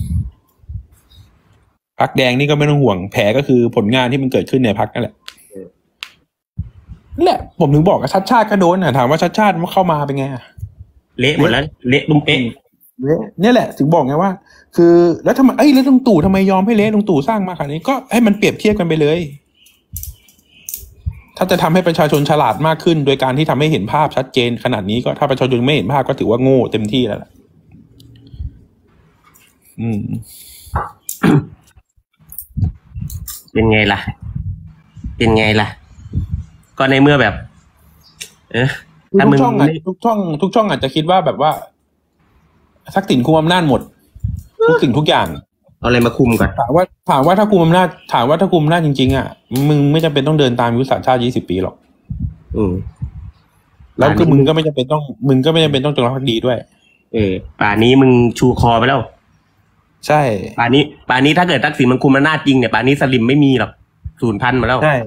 พรรคแดงนี่ก็ไม่ต้องห่วงแผลก็คือผลงานที่มันเกิดขึ้นในพรรคนั่นแหละผมถึงบอกว่าชัดชาติก็โดนถามว่าชัดชาติมันเข้ามาเป็นไงเละหมดแล้วเละลุงเป๊ะเนี่ยแหละถึงบอกไงว่าคือแล้วทำไมแล้วลุงตู่ทำไมยอมให้เละลุงตู่สร้างมาขนาดนี้ก็ให้มันเปรียบเทียบกันไปเลยถ้าจะทำให้ประชาชนฉลาดมากขึ้นโดยการที่ทำให้เห็นภาพชัดเจนขนาดนี้ก็ถ้าประชาชนไม่เห็นภาพก็ถือว่าโง่เต็มที่แล้วล่ะเป็นไงล่ะก็ในเมื่อแบบทุกช่องอาจจะคิดว่าแบบว่าทักษิณคุมอำนาจหมดทุกสิ่งทุกอย่างเอาอะไรมาคุมก่อนถามว่าถ้าคุมอำนาจจริงๆมึงไม่จำเป็นต้องเดินตามยุทธศาสตร์ชาติ20 ปีหรอกแล้วก็มึงก็ไม่จำเป็นต้องจงรักภักดีด้วยป่านนี้มึงชูคอไปแล้วใช่ป่านนี้ถ้าเกิดทักษิณมันคุมอำนาจจริงเนี่ยป่านนี้สลิมไม่มีหรอก0,000มาแล้วใช่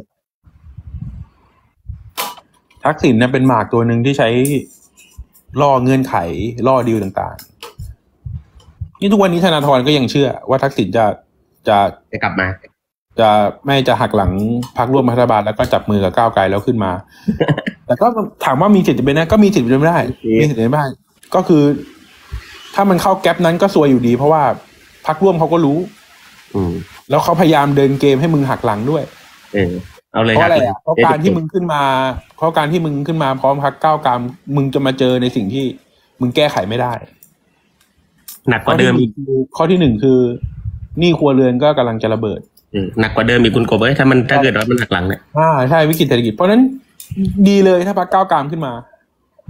ทักษิณเนี่ยเป็นหมากตัวหนึ่งที่ใช้ล่อเงื่อนไขล่อดีลต่างๆนี่ทุกวันนี้ธนาธรก็ยังเชื่อว่าทักษิณจะกลับมาจะหักหลังพรรคร่วมรัฐบาลแล้วก็จับมือกับก้าวไกลแล้วขึ้นมา แต่ก็ถามว่ามีสิทธิ์จะเป็นได้ก็มีสิทธิ์เป็นไม่ได้มีสิทธิ์เป็นไม่ได้ก็คือถ้ามันเข้าแก๊ปนั้นก็ซวยอยู่ดีเพราะว่าพรรคร่วมเขาก็รู้แล้วเขาพยายามเดินเกมให้มึงหักหลังด้วยเอาเลยเพราะอะไรเพราะการที่มึงขึ้นมาพร้อมพรรคก้าวไกลมึงจะมาเจอในสิ่งที่มึงแก้ไขไม่ได้หนักกว่าเดิมอีกข้อที่1คือหนี้ครัวเรือนก็กำลังจะระเบิดหนักกว่าเดิมอีกคุณกบถ้าเกิดว่ามันหักหลังเนี่ยใช่วิกฤตเศรษฐกิจเพราะนั้นดีเลยถ้าพรรคก้าวไกลขึ้นมา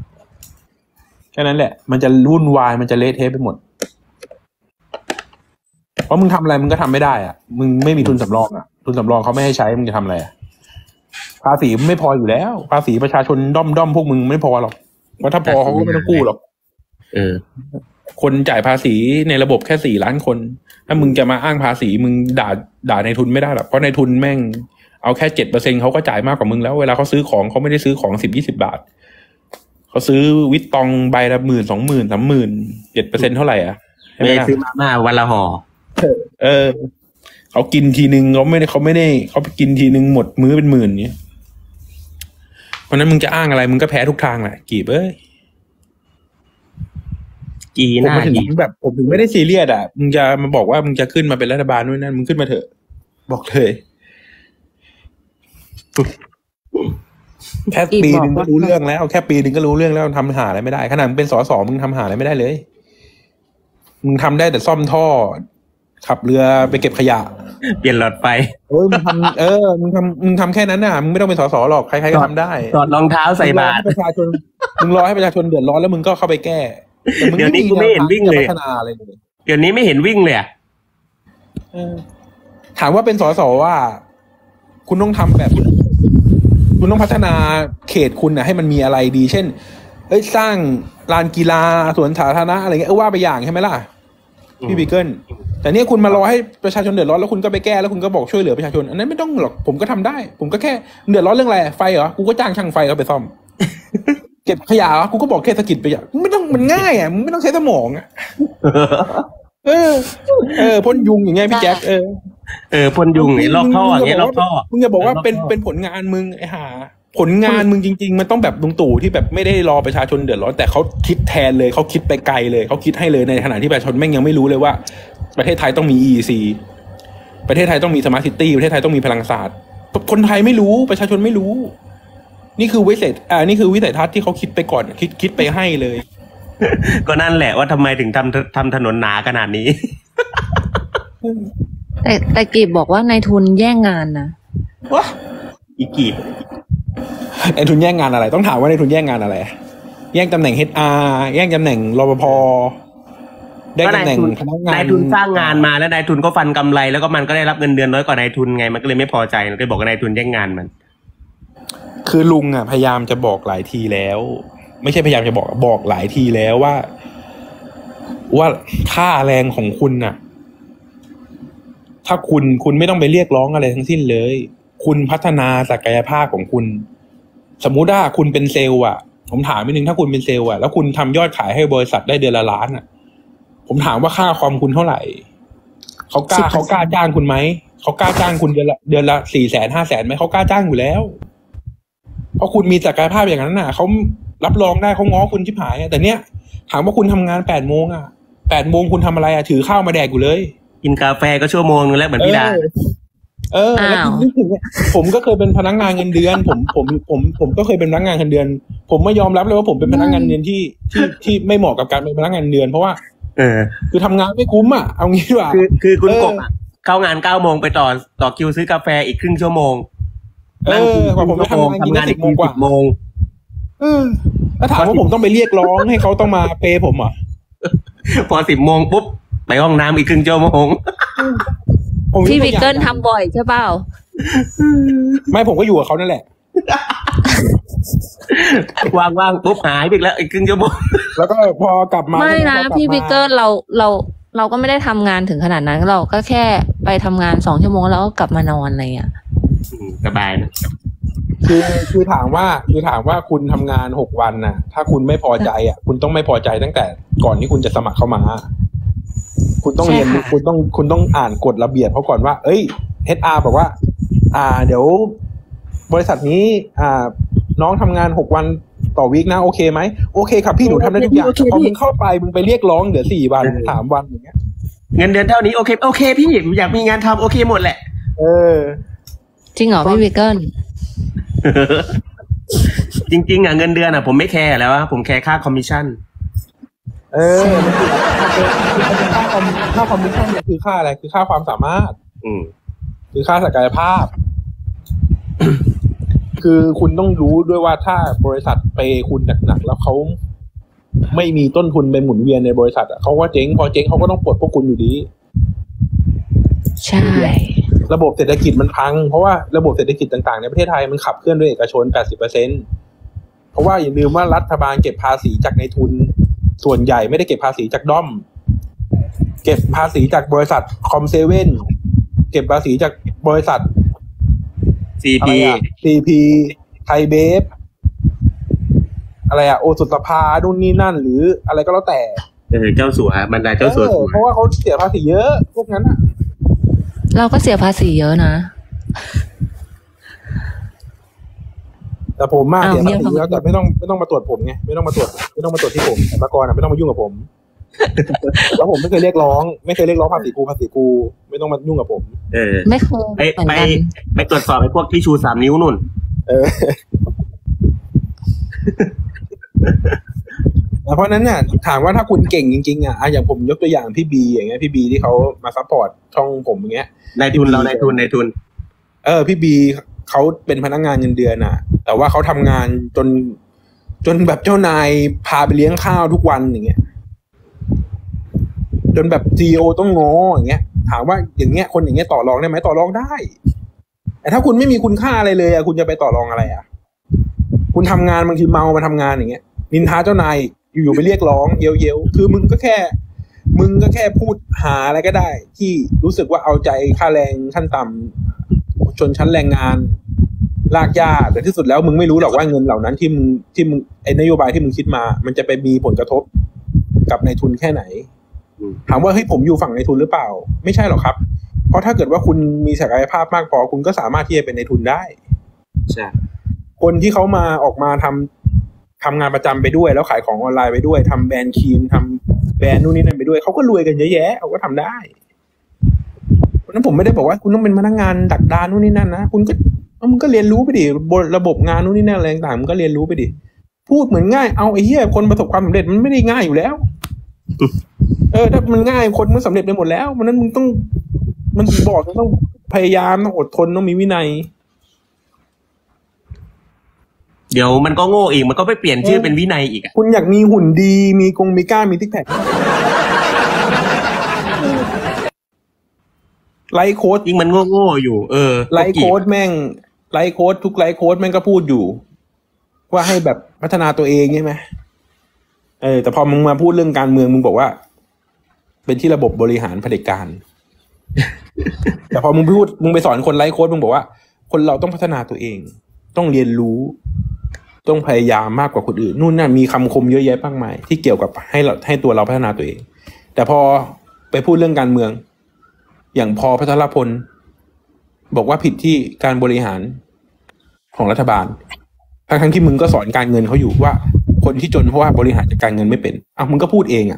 แค่นั้นแหละมันจะวุ่นวายมันจะเละเทะไปหมดราะมึงทำอะไรมึงก็ทำไม่ได้อ่ะมึงไม่มีทุนสำรองอ่ะทุนสำรองเขาไม่ให้ใช้มึงจะทำอะไรภาษีไม่พออยู่แล้วภาษีประชาชนด้อมพวกมึงไม่พอหรอกว่าถ้าพอเขาก็ไม่ต้องกู้หรอกคนจ่ายภาษีในระบบแค่4 ล้านคนถ้ามึงจะมาอ้างภาษีมึงด่าในทุนไม่ได้หรอกเพราะในทุนแม่งเอาแค่ 7% เขาก็จ่ายมากกว่ามึงแล้วเวลาเขาซื้อของเขาไม่ได้ซื้อของ 10-20 บาทเขาซื้อวิตตองใบละ 10,000 20,000 30,000 7% เท่าไหร่อ่ะไม่ได้ซื้อมาม่าวันละห่อเขากินทีนึงเขาไปกินทีนึงหมดมื้อเป็นหมื่นเนี้ยเพราะนั้นมึงจะอ้างอะไรมึงก็แพ้ทุกทางแหละกีบผมถึงแบบผมถึงไม่ได้ซีเรียสอ่ะมึงจะมาบอกว่ามึงจะขึ้นมาเป็นรัฐบาลด้วยนั่นมึงขึ้นมาเถอะบอกเลยแค่ปีนึงก็รู้เรื่องแล้วแค่ปีนึงก็รู้เรื่องแล้วทำหาอะไรไม่ได้ขนาดมึงเป็นสสมึงทำหาอะไรไม่ได้เลยมึงทำได้แต่ซ่อมท่อขับเรือไปเก็บขยะเปลี่ยนหลอดไฟมึงทำแค่นั้นน่ะมึงไม่ต้องเป็นสสหรอกใครๆก็ทำได้ถอดรองเท้าใส่บาตรประชาชนมึงรอให้ประชาชนเดือดร้อนแล้วมึงก็เข้าไปแก้เดี๋ยวนี้กูไม่เห็นวิ่งเลยเดี๋ยวนี้ไม่เห็นวิ่งเลยถามว่าเป็นสสว่าคุณต้องทำแบบคุณต้องพัฒนาเขตคุณนะให้มันมีอะไรดีเช่นสร้างลานกีฬาสวนสาธารณะอะไรเงี้ยว่าไปอย่างใช่ไหมล่ะพี่บีเกิลแต่เนี่ยคุณมารอให้ประชาชนเดือดร้อนแล้วคุณก็ไปแก้แล้วคุณก็บอกช่วยเหลือประชาชนอันนั้นไม่ต้องหรอกผมก็ทำได้ผมก็แค่เดือดร้อนเรื่องอะไรไฟเหรอกูก็จ้างช่างไฟเขาไปซ่อมเก็บขยะกูก็บอกเทศกิจไปอย่างไม่ต้องมันง่ายอ่ะมึงไม่ต้องใช้สมองอ่ะพ่นยุงอย่างเงี้ยพี่แจ็คพ่นยุงไอ้ลอกท่ออย่างเงี้ยลอกท่อมึงอย่าบอกว่าเป็นผลงานมึงไอ้ห่าผลงานมึงจริงๆมันต้องแบบลุงตู่ที่แบบไม่ได้รอประชาชนเดือดร้อนแต่เขาคิดแทนเลยเขาคิดไปไกลเลยเขาคิดให้เลยในขณะที่ประชาชนแม่งยังไม่รู้เลยว่าประเทศไทยต้องมี EEC ประเทศไทยต้องมี Smart City ประเทศไทยต้องมีพลังศาสตร์คนไทยไม่รู้ประชาชนไม่รู้นี่คือวิสัยทัศน์ที่เขาคิดไปก่อนคิดไปให้เลยก็นั่นแหละว่าทำไมถึงทำถนนหนาขนาดนี้แต่กีบบอกว่านายทุนแย่งงานนะวะกีบนายทุนแย่งงานอะไรต้องถามว่านายทุนแย่งงานอะไรแย่งตำแหน่ง HR แย่งตำแหน่งรปภได้ตำแหน่งพนักงานนายทุนสร้างงานมาแล้วนายทุนก็ฟันกำไรแล้วก็มันก็ได้รับเงินเดือนน้อยกว่านายทุนไงมันก็เลยไม่พอใจมันก็บอกว่านายทุนแย่งงานมันคือลุงอ่ะพยายามจะบอกหลายทีแล้วไม่ใช่พยายามจะบอกหลายทีแล้วว่าค่าแรงของคุณน่ะถ้าคุณไม่ต้องไปเรียกร้องอะไรทั้งสิ้นเลยคุณพัฒนาศักยภาพของคุณสมมุติว่าคุณเป็นเซลล์อ่ะผมถามนิดนึงถ้าคุณเป็นเซลล์อ่ะแล้วคุณทำยอดขายให้บริษัทได้เดือนละล้านอ่ะผมถามว่าค่าคอมคุณเท่าไหร่เขากล้าจ้างคุณไหมเขากล้าจ้างคุณเดือนละ400,000 500,000ไหมเขากล้าจ้างอยู่แล้วเพราะคุณมีศักยภาพอย่างนั้นน่ะเขารับรองได้เขาง้อคุณชิบหายแต่เนี้ยถามว่าคุณทำงาน8 โมงอ่ะ8 โมงคุณทำอะไรอ่ะถือข้าวมาแดกอยู่เลยกินกาแฟก็ชั่วโมงนึงแล้วเหมือนพี่ดาแล้วผมก็เคยเป็นพนักงานเงินเดือนผมก็เคยเป็นพนักงานเงินเดือนผมไม่ยอมรับเลยว่าผมเป็นพนักงานเงินเดือนที่ไม่เหมาะกับการเป็นพนักงานเงินเดือนเพราะว่าคือทำงานไม่คุ้มอ่ะเอางี้ดีกว่าคือคุณกบเข้างาน9 โมงไปต่อคิวซื้อกาแฟอีกครึ่งชั่วโมงกว่าผมจะทำงานอีก10 โมงกว่าแล้วถามว่าผมต้องไปเรียกร้องให้เขาต้องมาเปย์ผมอ่ะพอ10 โมงปุ๊บไปห้องน้ำอีกครึ่งชั่วโมงพี่วิกเกิลทำบ่อยใช่เปล่าไม่ผมก็อยู่กับเขานั่นแหละว่างๆปุ๊บหายไปแล้วอีกครึ่งชั่วโมงแล้วก็พอกลับมาไม่นะพี่วิกเกิลเราก็ไม่ได้ทำงานถึงขนาดนั้นเราก็แค่ไปทำงาน2 ชั่วโมงแล้วก็กลับมานอนอะไรอย่างเงี้ยสบายนะคือถามว่าคุณทำงาน6 วันน่ะถ้าคุณไม่พอใจอ่ะคุณต้องไม่พอใจตั้งแต่ก่อนที่คุณจะสมัครเข้ามาคุณต้องเรียนคุณต้องอ่านกฎระเบียบเขาก่อนว่าHR บอกว่าเดี๋ยวบริษัทนี้น้องทำงาน6 วันต่อวีคนะโอเคไหมโอเคครับพี่หนูทำได้ทุกอย่างพอมึงเข้าไปมึงไปเรียกร้องเหลือ4 วัน3 วันอย่างเงี้ยเงินเดือนเท่านี้โอเคพี่อยากมีงานทำโอเคหมดแหละจริงเหรอพี่วิกเกิลจริงๆเงินเดือนผมไม่แคร์แล้วผมแคร์ค่าคอมมิชชั่นค่าคอมมิชชั่นเนี่ยคือค่าอะไรคือค่าความสามารถคือค่าศักยภาพ คือคุณต้องรู้ด้วยว่าถ้าบริษัทเปย์คุณหนักๆแล้วเขาไม่มีต้นทุนไปหมุนเวียนในบริษัทเขาว่าเจ๊งพอเจ๊งเขาก็ต้องปลดพวกคุณอยู่ดีใช่ระบบเศรษฐกิจมันพังเพราะว่าระบบเศรษฐกิจต่างๆในประเทศไทยมันขับเคลื่อนด้วยเอกชน 80%เพราะว่าอย่าลืมว่ารัฐบาลเก็บภาษีจากในทุนส่วนใหญ่ไม่ได้เก็บภาษีจากด้อมเก็บภาษีจากบริษัทคอมเซเว่นเก็บภาษีจากบริษัท CP ไทยเบฟอะไรโอสุตภานู่นนี่นั่นหรืออะไรก็แล้วแต่เจ้าสัวบรรดาเจ้าสัวเพราะว่าเขาเสียภาษีเยอะพวกนั้นเราก็เสียภาษีเยอะนะแต่ผมมากเสียภาษีแล้วแต่ไม่ต้องมาตรวจผมไงไม่ต้องมาตรวจที่ผมแต่มาก่อนไม่ต้องมายุ่งกับผมแล้วผมไม่เคยเรียกร้องภาษีกูไม่ต้องมายุ่งกับผมไม่เคยไปตรวจสอบไอ้พวกที่ชู3 นิ้วนู่นเพราะนั้นเนี่ยถามว่าถ้าคุณเก่งจริงๆอย่างผมยกตัวอย่างพี่บีอย่างเงี้ยพี่บีที่เขามาซัพพอร์ตช่องผมอย่างเงี้ยนายทุนพี่บีเขาเป็นพนักงานเงินเดือนแต่ว่าเขาทำงานจนแบบเจ้านายพาไปเลี้ยงข้าวทุกวันอย่างเงี้ยจนแบบ CEO ต้องง้ออย่างเงี้ยถามว่าอย่างเงี้ยคนอย่างเงี้ยต่อรองได้ไหมต่อรองได้แต่ถ้าคุณไม่มีคุณค่าอะไรเลยคุณจะไปต่อรองอะไรคุณทำงานบางทีเมามาทำงานอย่างเงี้ยนินทาเจ้านายอยู่ๆไปเรียกร้องเย้ยวๆคือมึงก็แค่พูดหาอะไรก็ได้ที่รู้สึกว่าเอาใจค่าแรงขั้นต่ำชนชั้นแรงงานลากยากแต่ที่สุดแล้วมึงไม่รู้หรอกว่าเงินเหล่านั้นที่มึงไอ้นโยบายที่มึงคิดมามันจะไปมีผลกระทบกับนายทุนแค่ไหนถามว่าเฮ้ยผมอยู่ฝั่งนายทุนหรือเปล่าไม่ใช่หรอกครับเพราะถ้าเกิดว่าคุณมีศักยภาพมากพอคุณก็สามารถที่จะเป็นนายทุนได้ใช่คนที่เขามาออกมาทำงานประจำไปด้วยแล้วขายของออนไลน์ไปด้วยทำแบรนด์ครีมทำแบรนด์นู่นนี่นั่นไปด้วยเขาก็รวยกันเยอะแยะเขาก็ทำได้เพราะนั้นผมไม่ได้บอกว่าคุณต้องเป็นพนักงานดักดานนู่นนี่นั่นนะมึงก็เรียนรู้ไปดิระบบงานนู่นนี่นั่นอะไรต่างๆมึงก็เรียนรู้ไปดิพูดเหมือนง่ายเอาไอ้เหี้ยคนประสบความสำเร็จมันไม่ได้ง่ายอยู่แล้วถ้ามันง่ายคนมันสำเร็จไปหมดแล้วเพราะนั้นมึงต้องมันบอกต้องพยายามต้องอดทนต้องมีวินัยเดี๋ยวมันก็โง่อีกมันก็ไปเปลี่ยนชื่อเป็นวินัยอีกคุณอยากมีหุ่นดีมีมีกล้ามมีทิกแพคไลฟ์โค้ดยิ่งมันโง่อยู่ไลฟ์โค้ดแม่งไลฟ์โค้ดทุกไลฟ์โค้ดแม่งก็พูดอยู่ว่าให้แบบพัฒนาตัวเองใช่ไหมแต่พอมึงมาพูดเรื่องการเมืองมึงบอกว่าเป็นที่ระบบบริหารเผด็จการแต่พอมึงไปสอนคนไลฟ์โค้ดมึงบอกว่าคนเราต้องพัฒนาตัวเองต้องเรียนรู้ต้องพยายามมากกว่าคนอื่นนู่นนั่นมีคำคมเยอะแยะมากมายที่เกี่ยวกับให้ตัวเราพัฒนาตัวเองแต่พอไปพูดเรื่องการเมืองอย่างพอพัทรพลบอกว่าผิดที่การบริหารของรัฐบาลทั้งที่มึงก็สอนการเงินเขาอยู่ว่าคนที่จนเพราะว่าบริหารจัดการเงินไม่เป็นมึงก็พูดเอง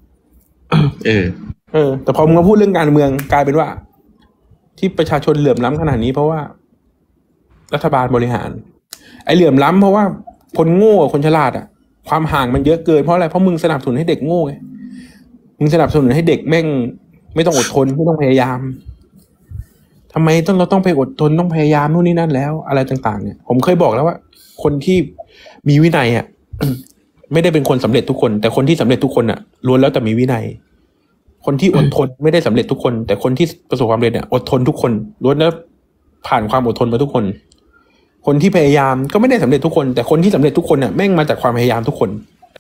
แต่พอมึงมาพูดเรื่องการเมืองกลายเป็นว่าที่ประชาชนเหลื่อมล้ำขนาดนี้เพราะว่ารัฐบาลบริหารไอ้เหลื่อมล้ำเพราะว่าคนโง่กับคนฉลาดความห่างมันเยอะเกินเพราะอะไรเพราะมึงสนับสนุนให้เด็กโง่ไงมึงสนับสนุนให้เด็กแม่งไม่ต้องอดทนไม่ต้องพยายามทำไมเราต้องไปอดทนต้องพยายามนู่นนี่นั่นแล้วอะไรต่างๆเนี่ยผมเคยบอกแล้วว่าคนที่มีวินัยไม่ได้เป็นคนสำเร็จทุกคนแต่คนที่สำเร็จทุกคนล้วนแล้วแต่มีวินัยคนที่อดทนไม่ได้สำเร็จทุกคนแต่คนที่ประสบความสำเร็จอดทนทุกคนล้วนแล้วผ่านความอดทนมาทุกคนคนที่พยายามก็ไม่ได้สำเร็จทุกคนแต่คนที่สำเร็จทุกคนแม่งมาจากความพยายามทุกคน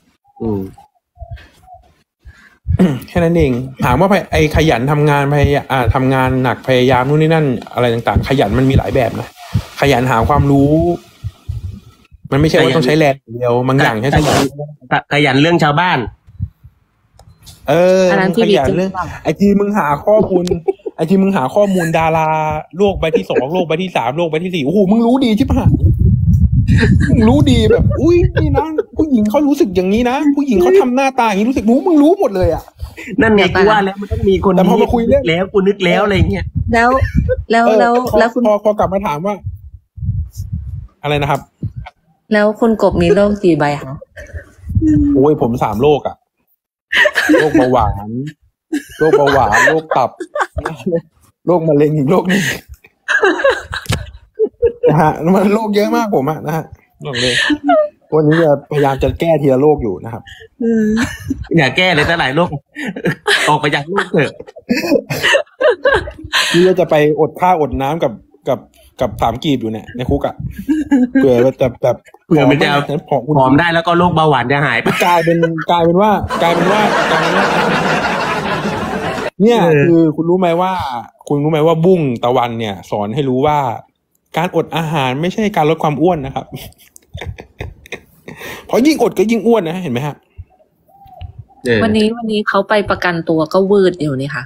แค่นั้นเองถามว่าไอ้ขยันทำงานทำงานหนักพยายามนู่นนี่นั่นอะไรต่างๆขยันมันมีหลายแบบนะขยันหาความรู้มันไม่ใช่ว่าต้องใช้แรงเดียวบางอย่างใช้สมองขยันเรื่องชาวบ้านขยันเรื่องไอ้ที่มึงหาข้อมูลดาราโลกใบที่2โลกใบที่3โลกใบที่4โอ้โหมึงรู้ดีชิบหายมึงรู้ดีแบบอุ้ยนี่นะผู้หญิงเขารู้สึกอย่างนี้นะผู้หญิงเขาทำหน้าตาอย่างนี้รู้สึกมึงรู้หมดเลยนั่นไงกูว่าแล้วมันต้องมีคนแต่พอมาคุยเรื่องแล้วกูนึกแล้วอะไรเงี้ยแล้วคุณพอกลับมาถามว่าอะไรนะครับแล้วคุณกบมีโรคกี่ใบคะโอ้ยผม3โรคโรคเบาหวานโรคตับโรคมะเร็งอีกโรคนึงนะฮะมันโรคเยอะมากผมนะฮะบอกเลยวันนี้จะพยายามจะแก้ทีละโรคอยู่นะครับอย่าแก้เลยแต่หลายโรคออกไปจากโรคเถอะนี่ก็จะไปอดข้าวอดน้ำกับสามกีบอยู่เนี่ยในคุกอ่ะเผื่อจะแบบเผื่อมันจะผอมได้แล้วก็โรคเบาหวานจะหายไปกลายเป็นว่าเนี่ยคือคุณรู้ไหมว่าบุ้งตะวันเนี่ย สอนให้รู้ว่าการอดอาหารไม่ใช่การลดความอ้วนนะครับ เพราะยิ่งอดก็ยิ่งอ้วนนะเห็นไหมฮะวันนี้เขาไปประกันตัวก็วืดอยู่นี่ค่ะ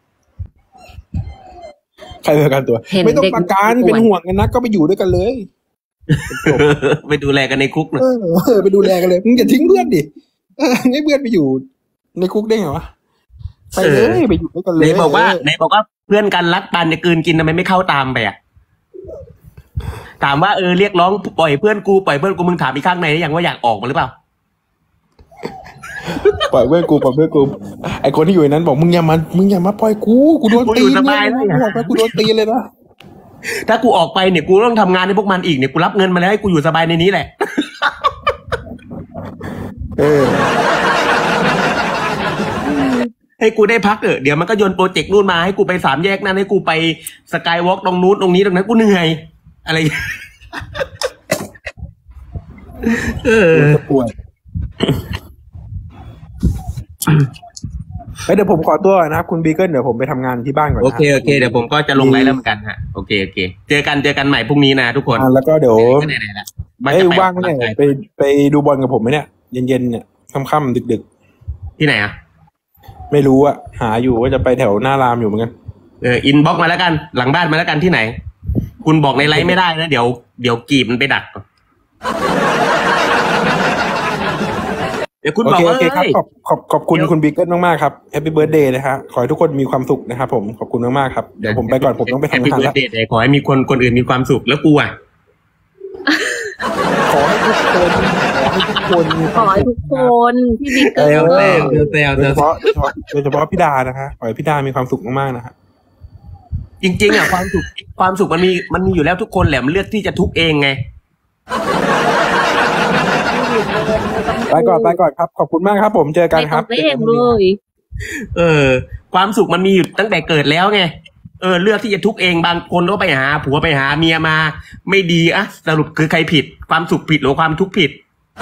ใครประกันตัวไม่ต้องประกันเป็นห่วงกันนะก็ไปอยู่ด้วยกันเลยไปดูแลกันในคุกเลยไปดูแลกันเลยมึงอย่าทิ้งเพื่อนดิให้เพื่อนไปอยู่ในคุกได้ไงวะไปเลยไปอยู่ด้วยกันเลยไหนบอกว่าเพื่อนกันรักกันจะกลืนกินทำไมไม่เข้าตามไปอ่ะถามว่าเรียกร้องปล่อยเพื่อนกูมึงถามอีกข้างในได้ยังว่าอยากออกมาหรือเปล่าปล่อยเพื่อนกูไอคนที่อยู่ในนั้นบอกมึงอย่ามาปล่อยกูโดนตีสบายเลยกูโดนตีเลยนะถ้ากูออกไปเนี่ยกูต้องทำงานให้พวกมันอีกเนี่ยกูรับเงินมาแล้วให้กูอยู่สบายในนี้แหละให้กูได้พักเดี๋ยวมันก็โยนโปรเจกต์นู่นมาให้กูไป3 แยกนั่นให้กูไปสกายวอล์กตรงนู้นตรงนี้ตรงนั้นกูเหนื่อยอะไรจะปวดเดี๋ยวผมขอตัวนะครับคุณบีเกิลเดี๋ยวผมไปทำงานที่บ้านก่อนโอเคเดี๋ยวผมก็จะลงไลฟ์แล้วเหมือนกันฮะโอเคเจอกันใหม่พรุ่งนี้นะทุกคนแล้วก็เดี๋ยวว่างไหมเนี่ยไปดูบอลกับผมไหมเนี่ยเย็นๆเนี่ยค่ำๆดึกๆที่ไหนอ่ะไม่รู้อะหาอยู่ว่าจะไปแถวหน้ารามอยู่เหมือนกันอินบ็อกมาแล้วกันหลังบ้านมาแล้วกันที่ไหนคุณบอกในไลฟ์ไม่ได้นะเดี๋ยวกีบมันไปดักเดี๋ยวคุณบอกว่าขอบคุณคุณบิ๊กเกิลมากๆครับแฮปปี้เบิร์ธเดย์นะฮะขอให้ทุกคนมีความสุขนะครับผมขอบคุณมากๆครับเดี๋ยวผมไปก่อนผมต้องไปทำงานแล้วขอให้มีคนอื่นมีความสุขแล้วกูอ่ะขอให้ทุกคนพี่บิ๊กเกิลโดยเฉพาะพี่ดานะคะขอให้พี่ดามีความสุขมากๆนะฮะจริงๆอ่ะความสุขมันมีอยู่แล้วทุกคนแหละมันเลือกที่จะทุกข์เองไงไปก่อนครับขอบคุณมากครับผมเจอกันครับไม่เองเลยความสุขมันมีอยู่ตั้งแต่เกิดแล้วไงเลือกที่จะทุกข์เองบางคนก็ไปหาผัวไปหาเมียมาไม่ดีอะสรุปคือใครผิดความสุขผิดหรือความทุกข์ผิด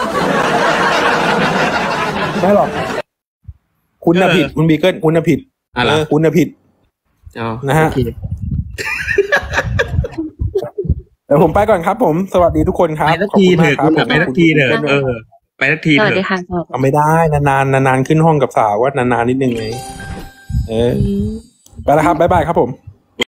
ไม่หรอกคุณน่ะผิดคุณบีเกิลคุณน่ะผิดคุณน่ะผิดนะฮะเดี๋ยวผมไปก่อนครับผมสวัสดีทุกคนครับไปสักทีเถอะคุณไปสักทีเถอะไปสักทีเถอะเอาไม่ได้นานขึ้นห้องกับสาวว่านานนิดนึงไงไปแล้วครับบ๊ายบายครับผม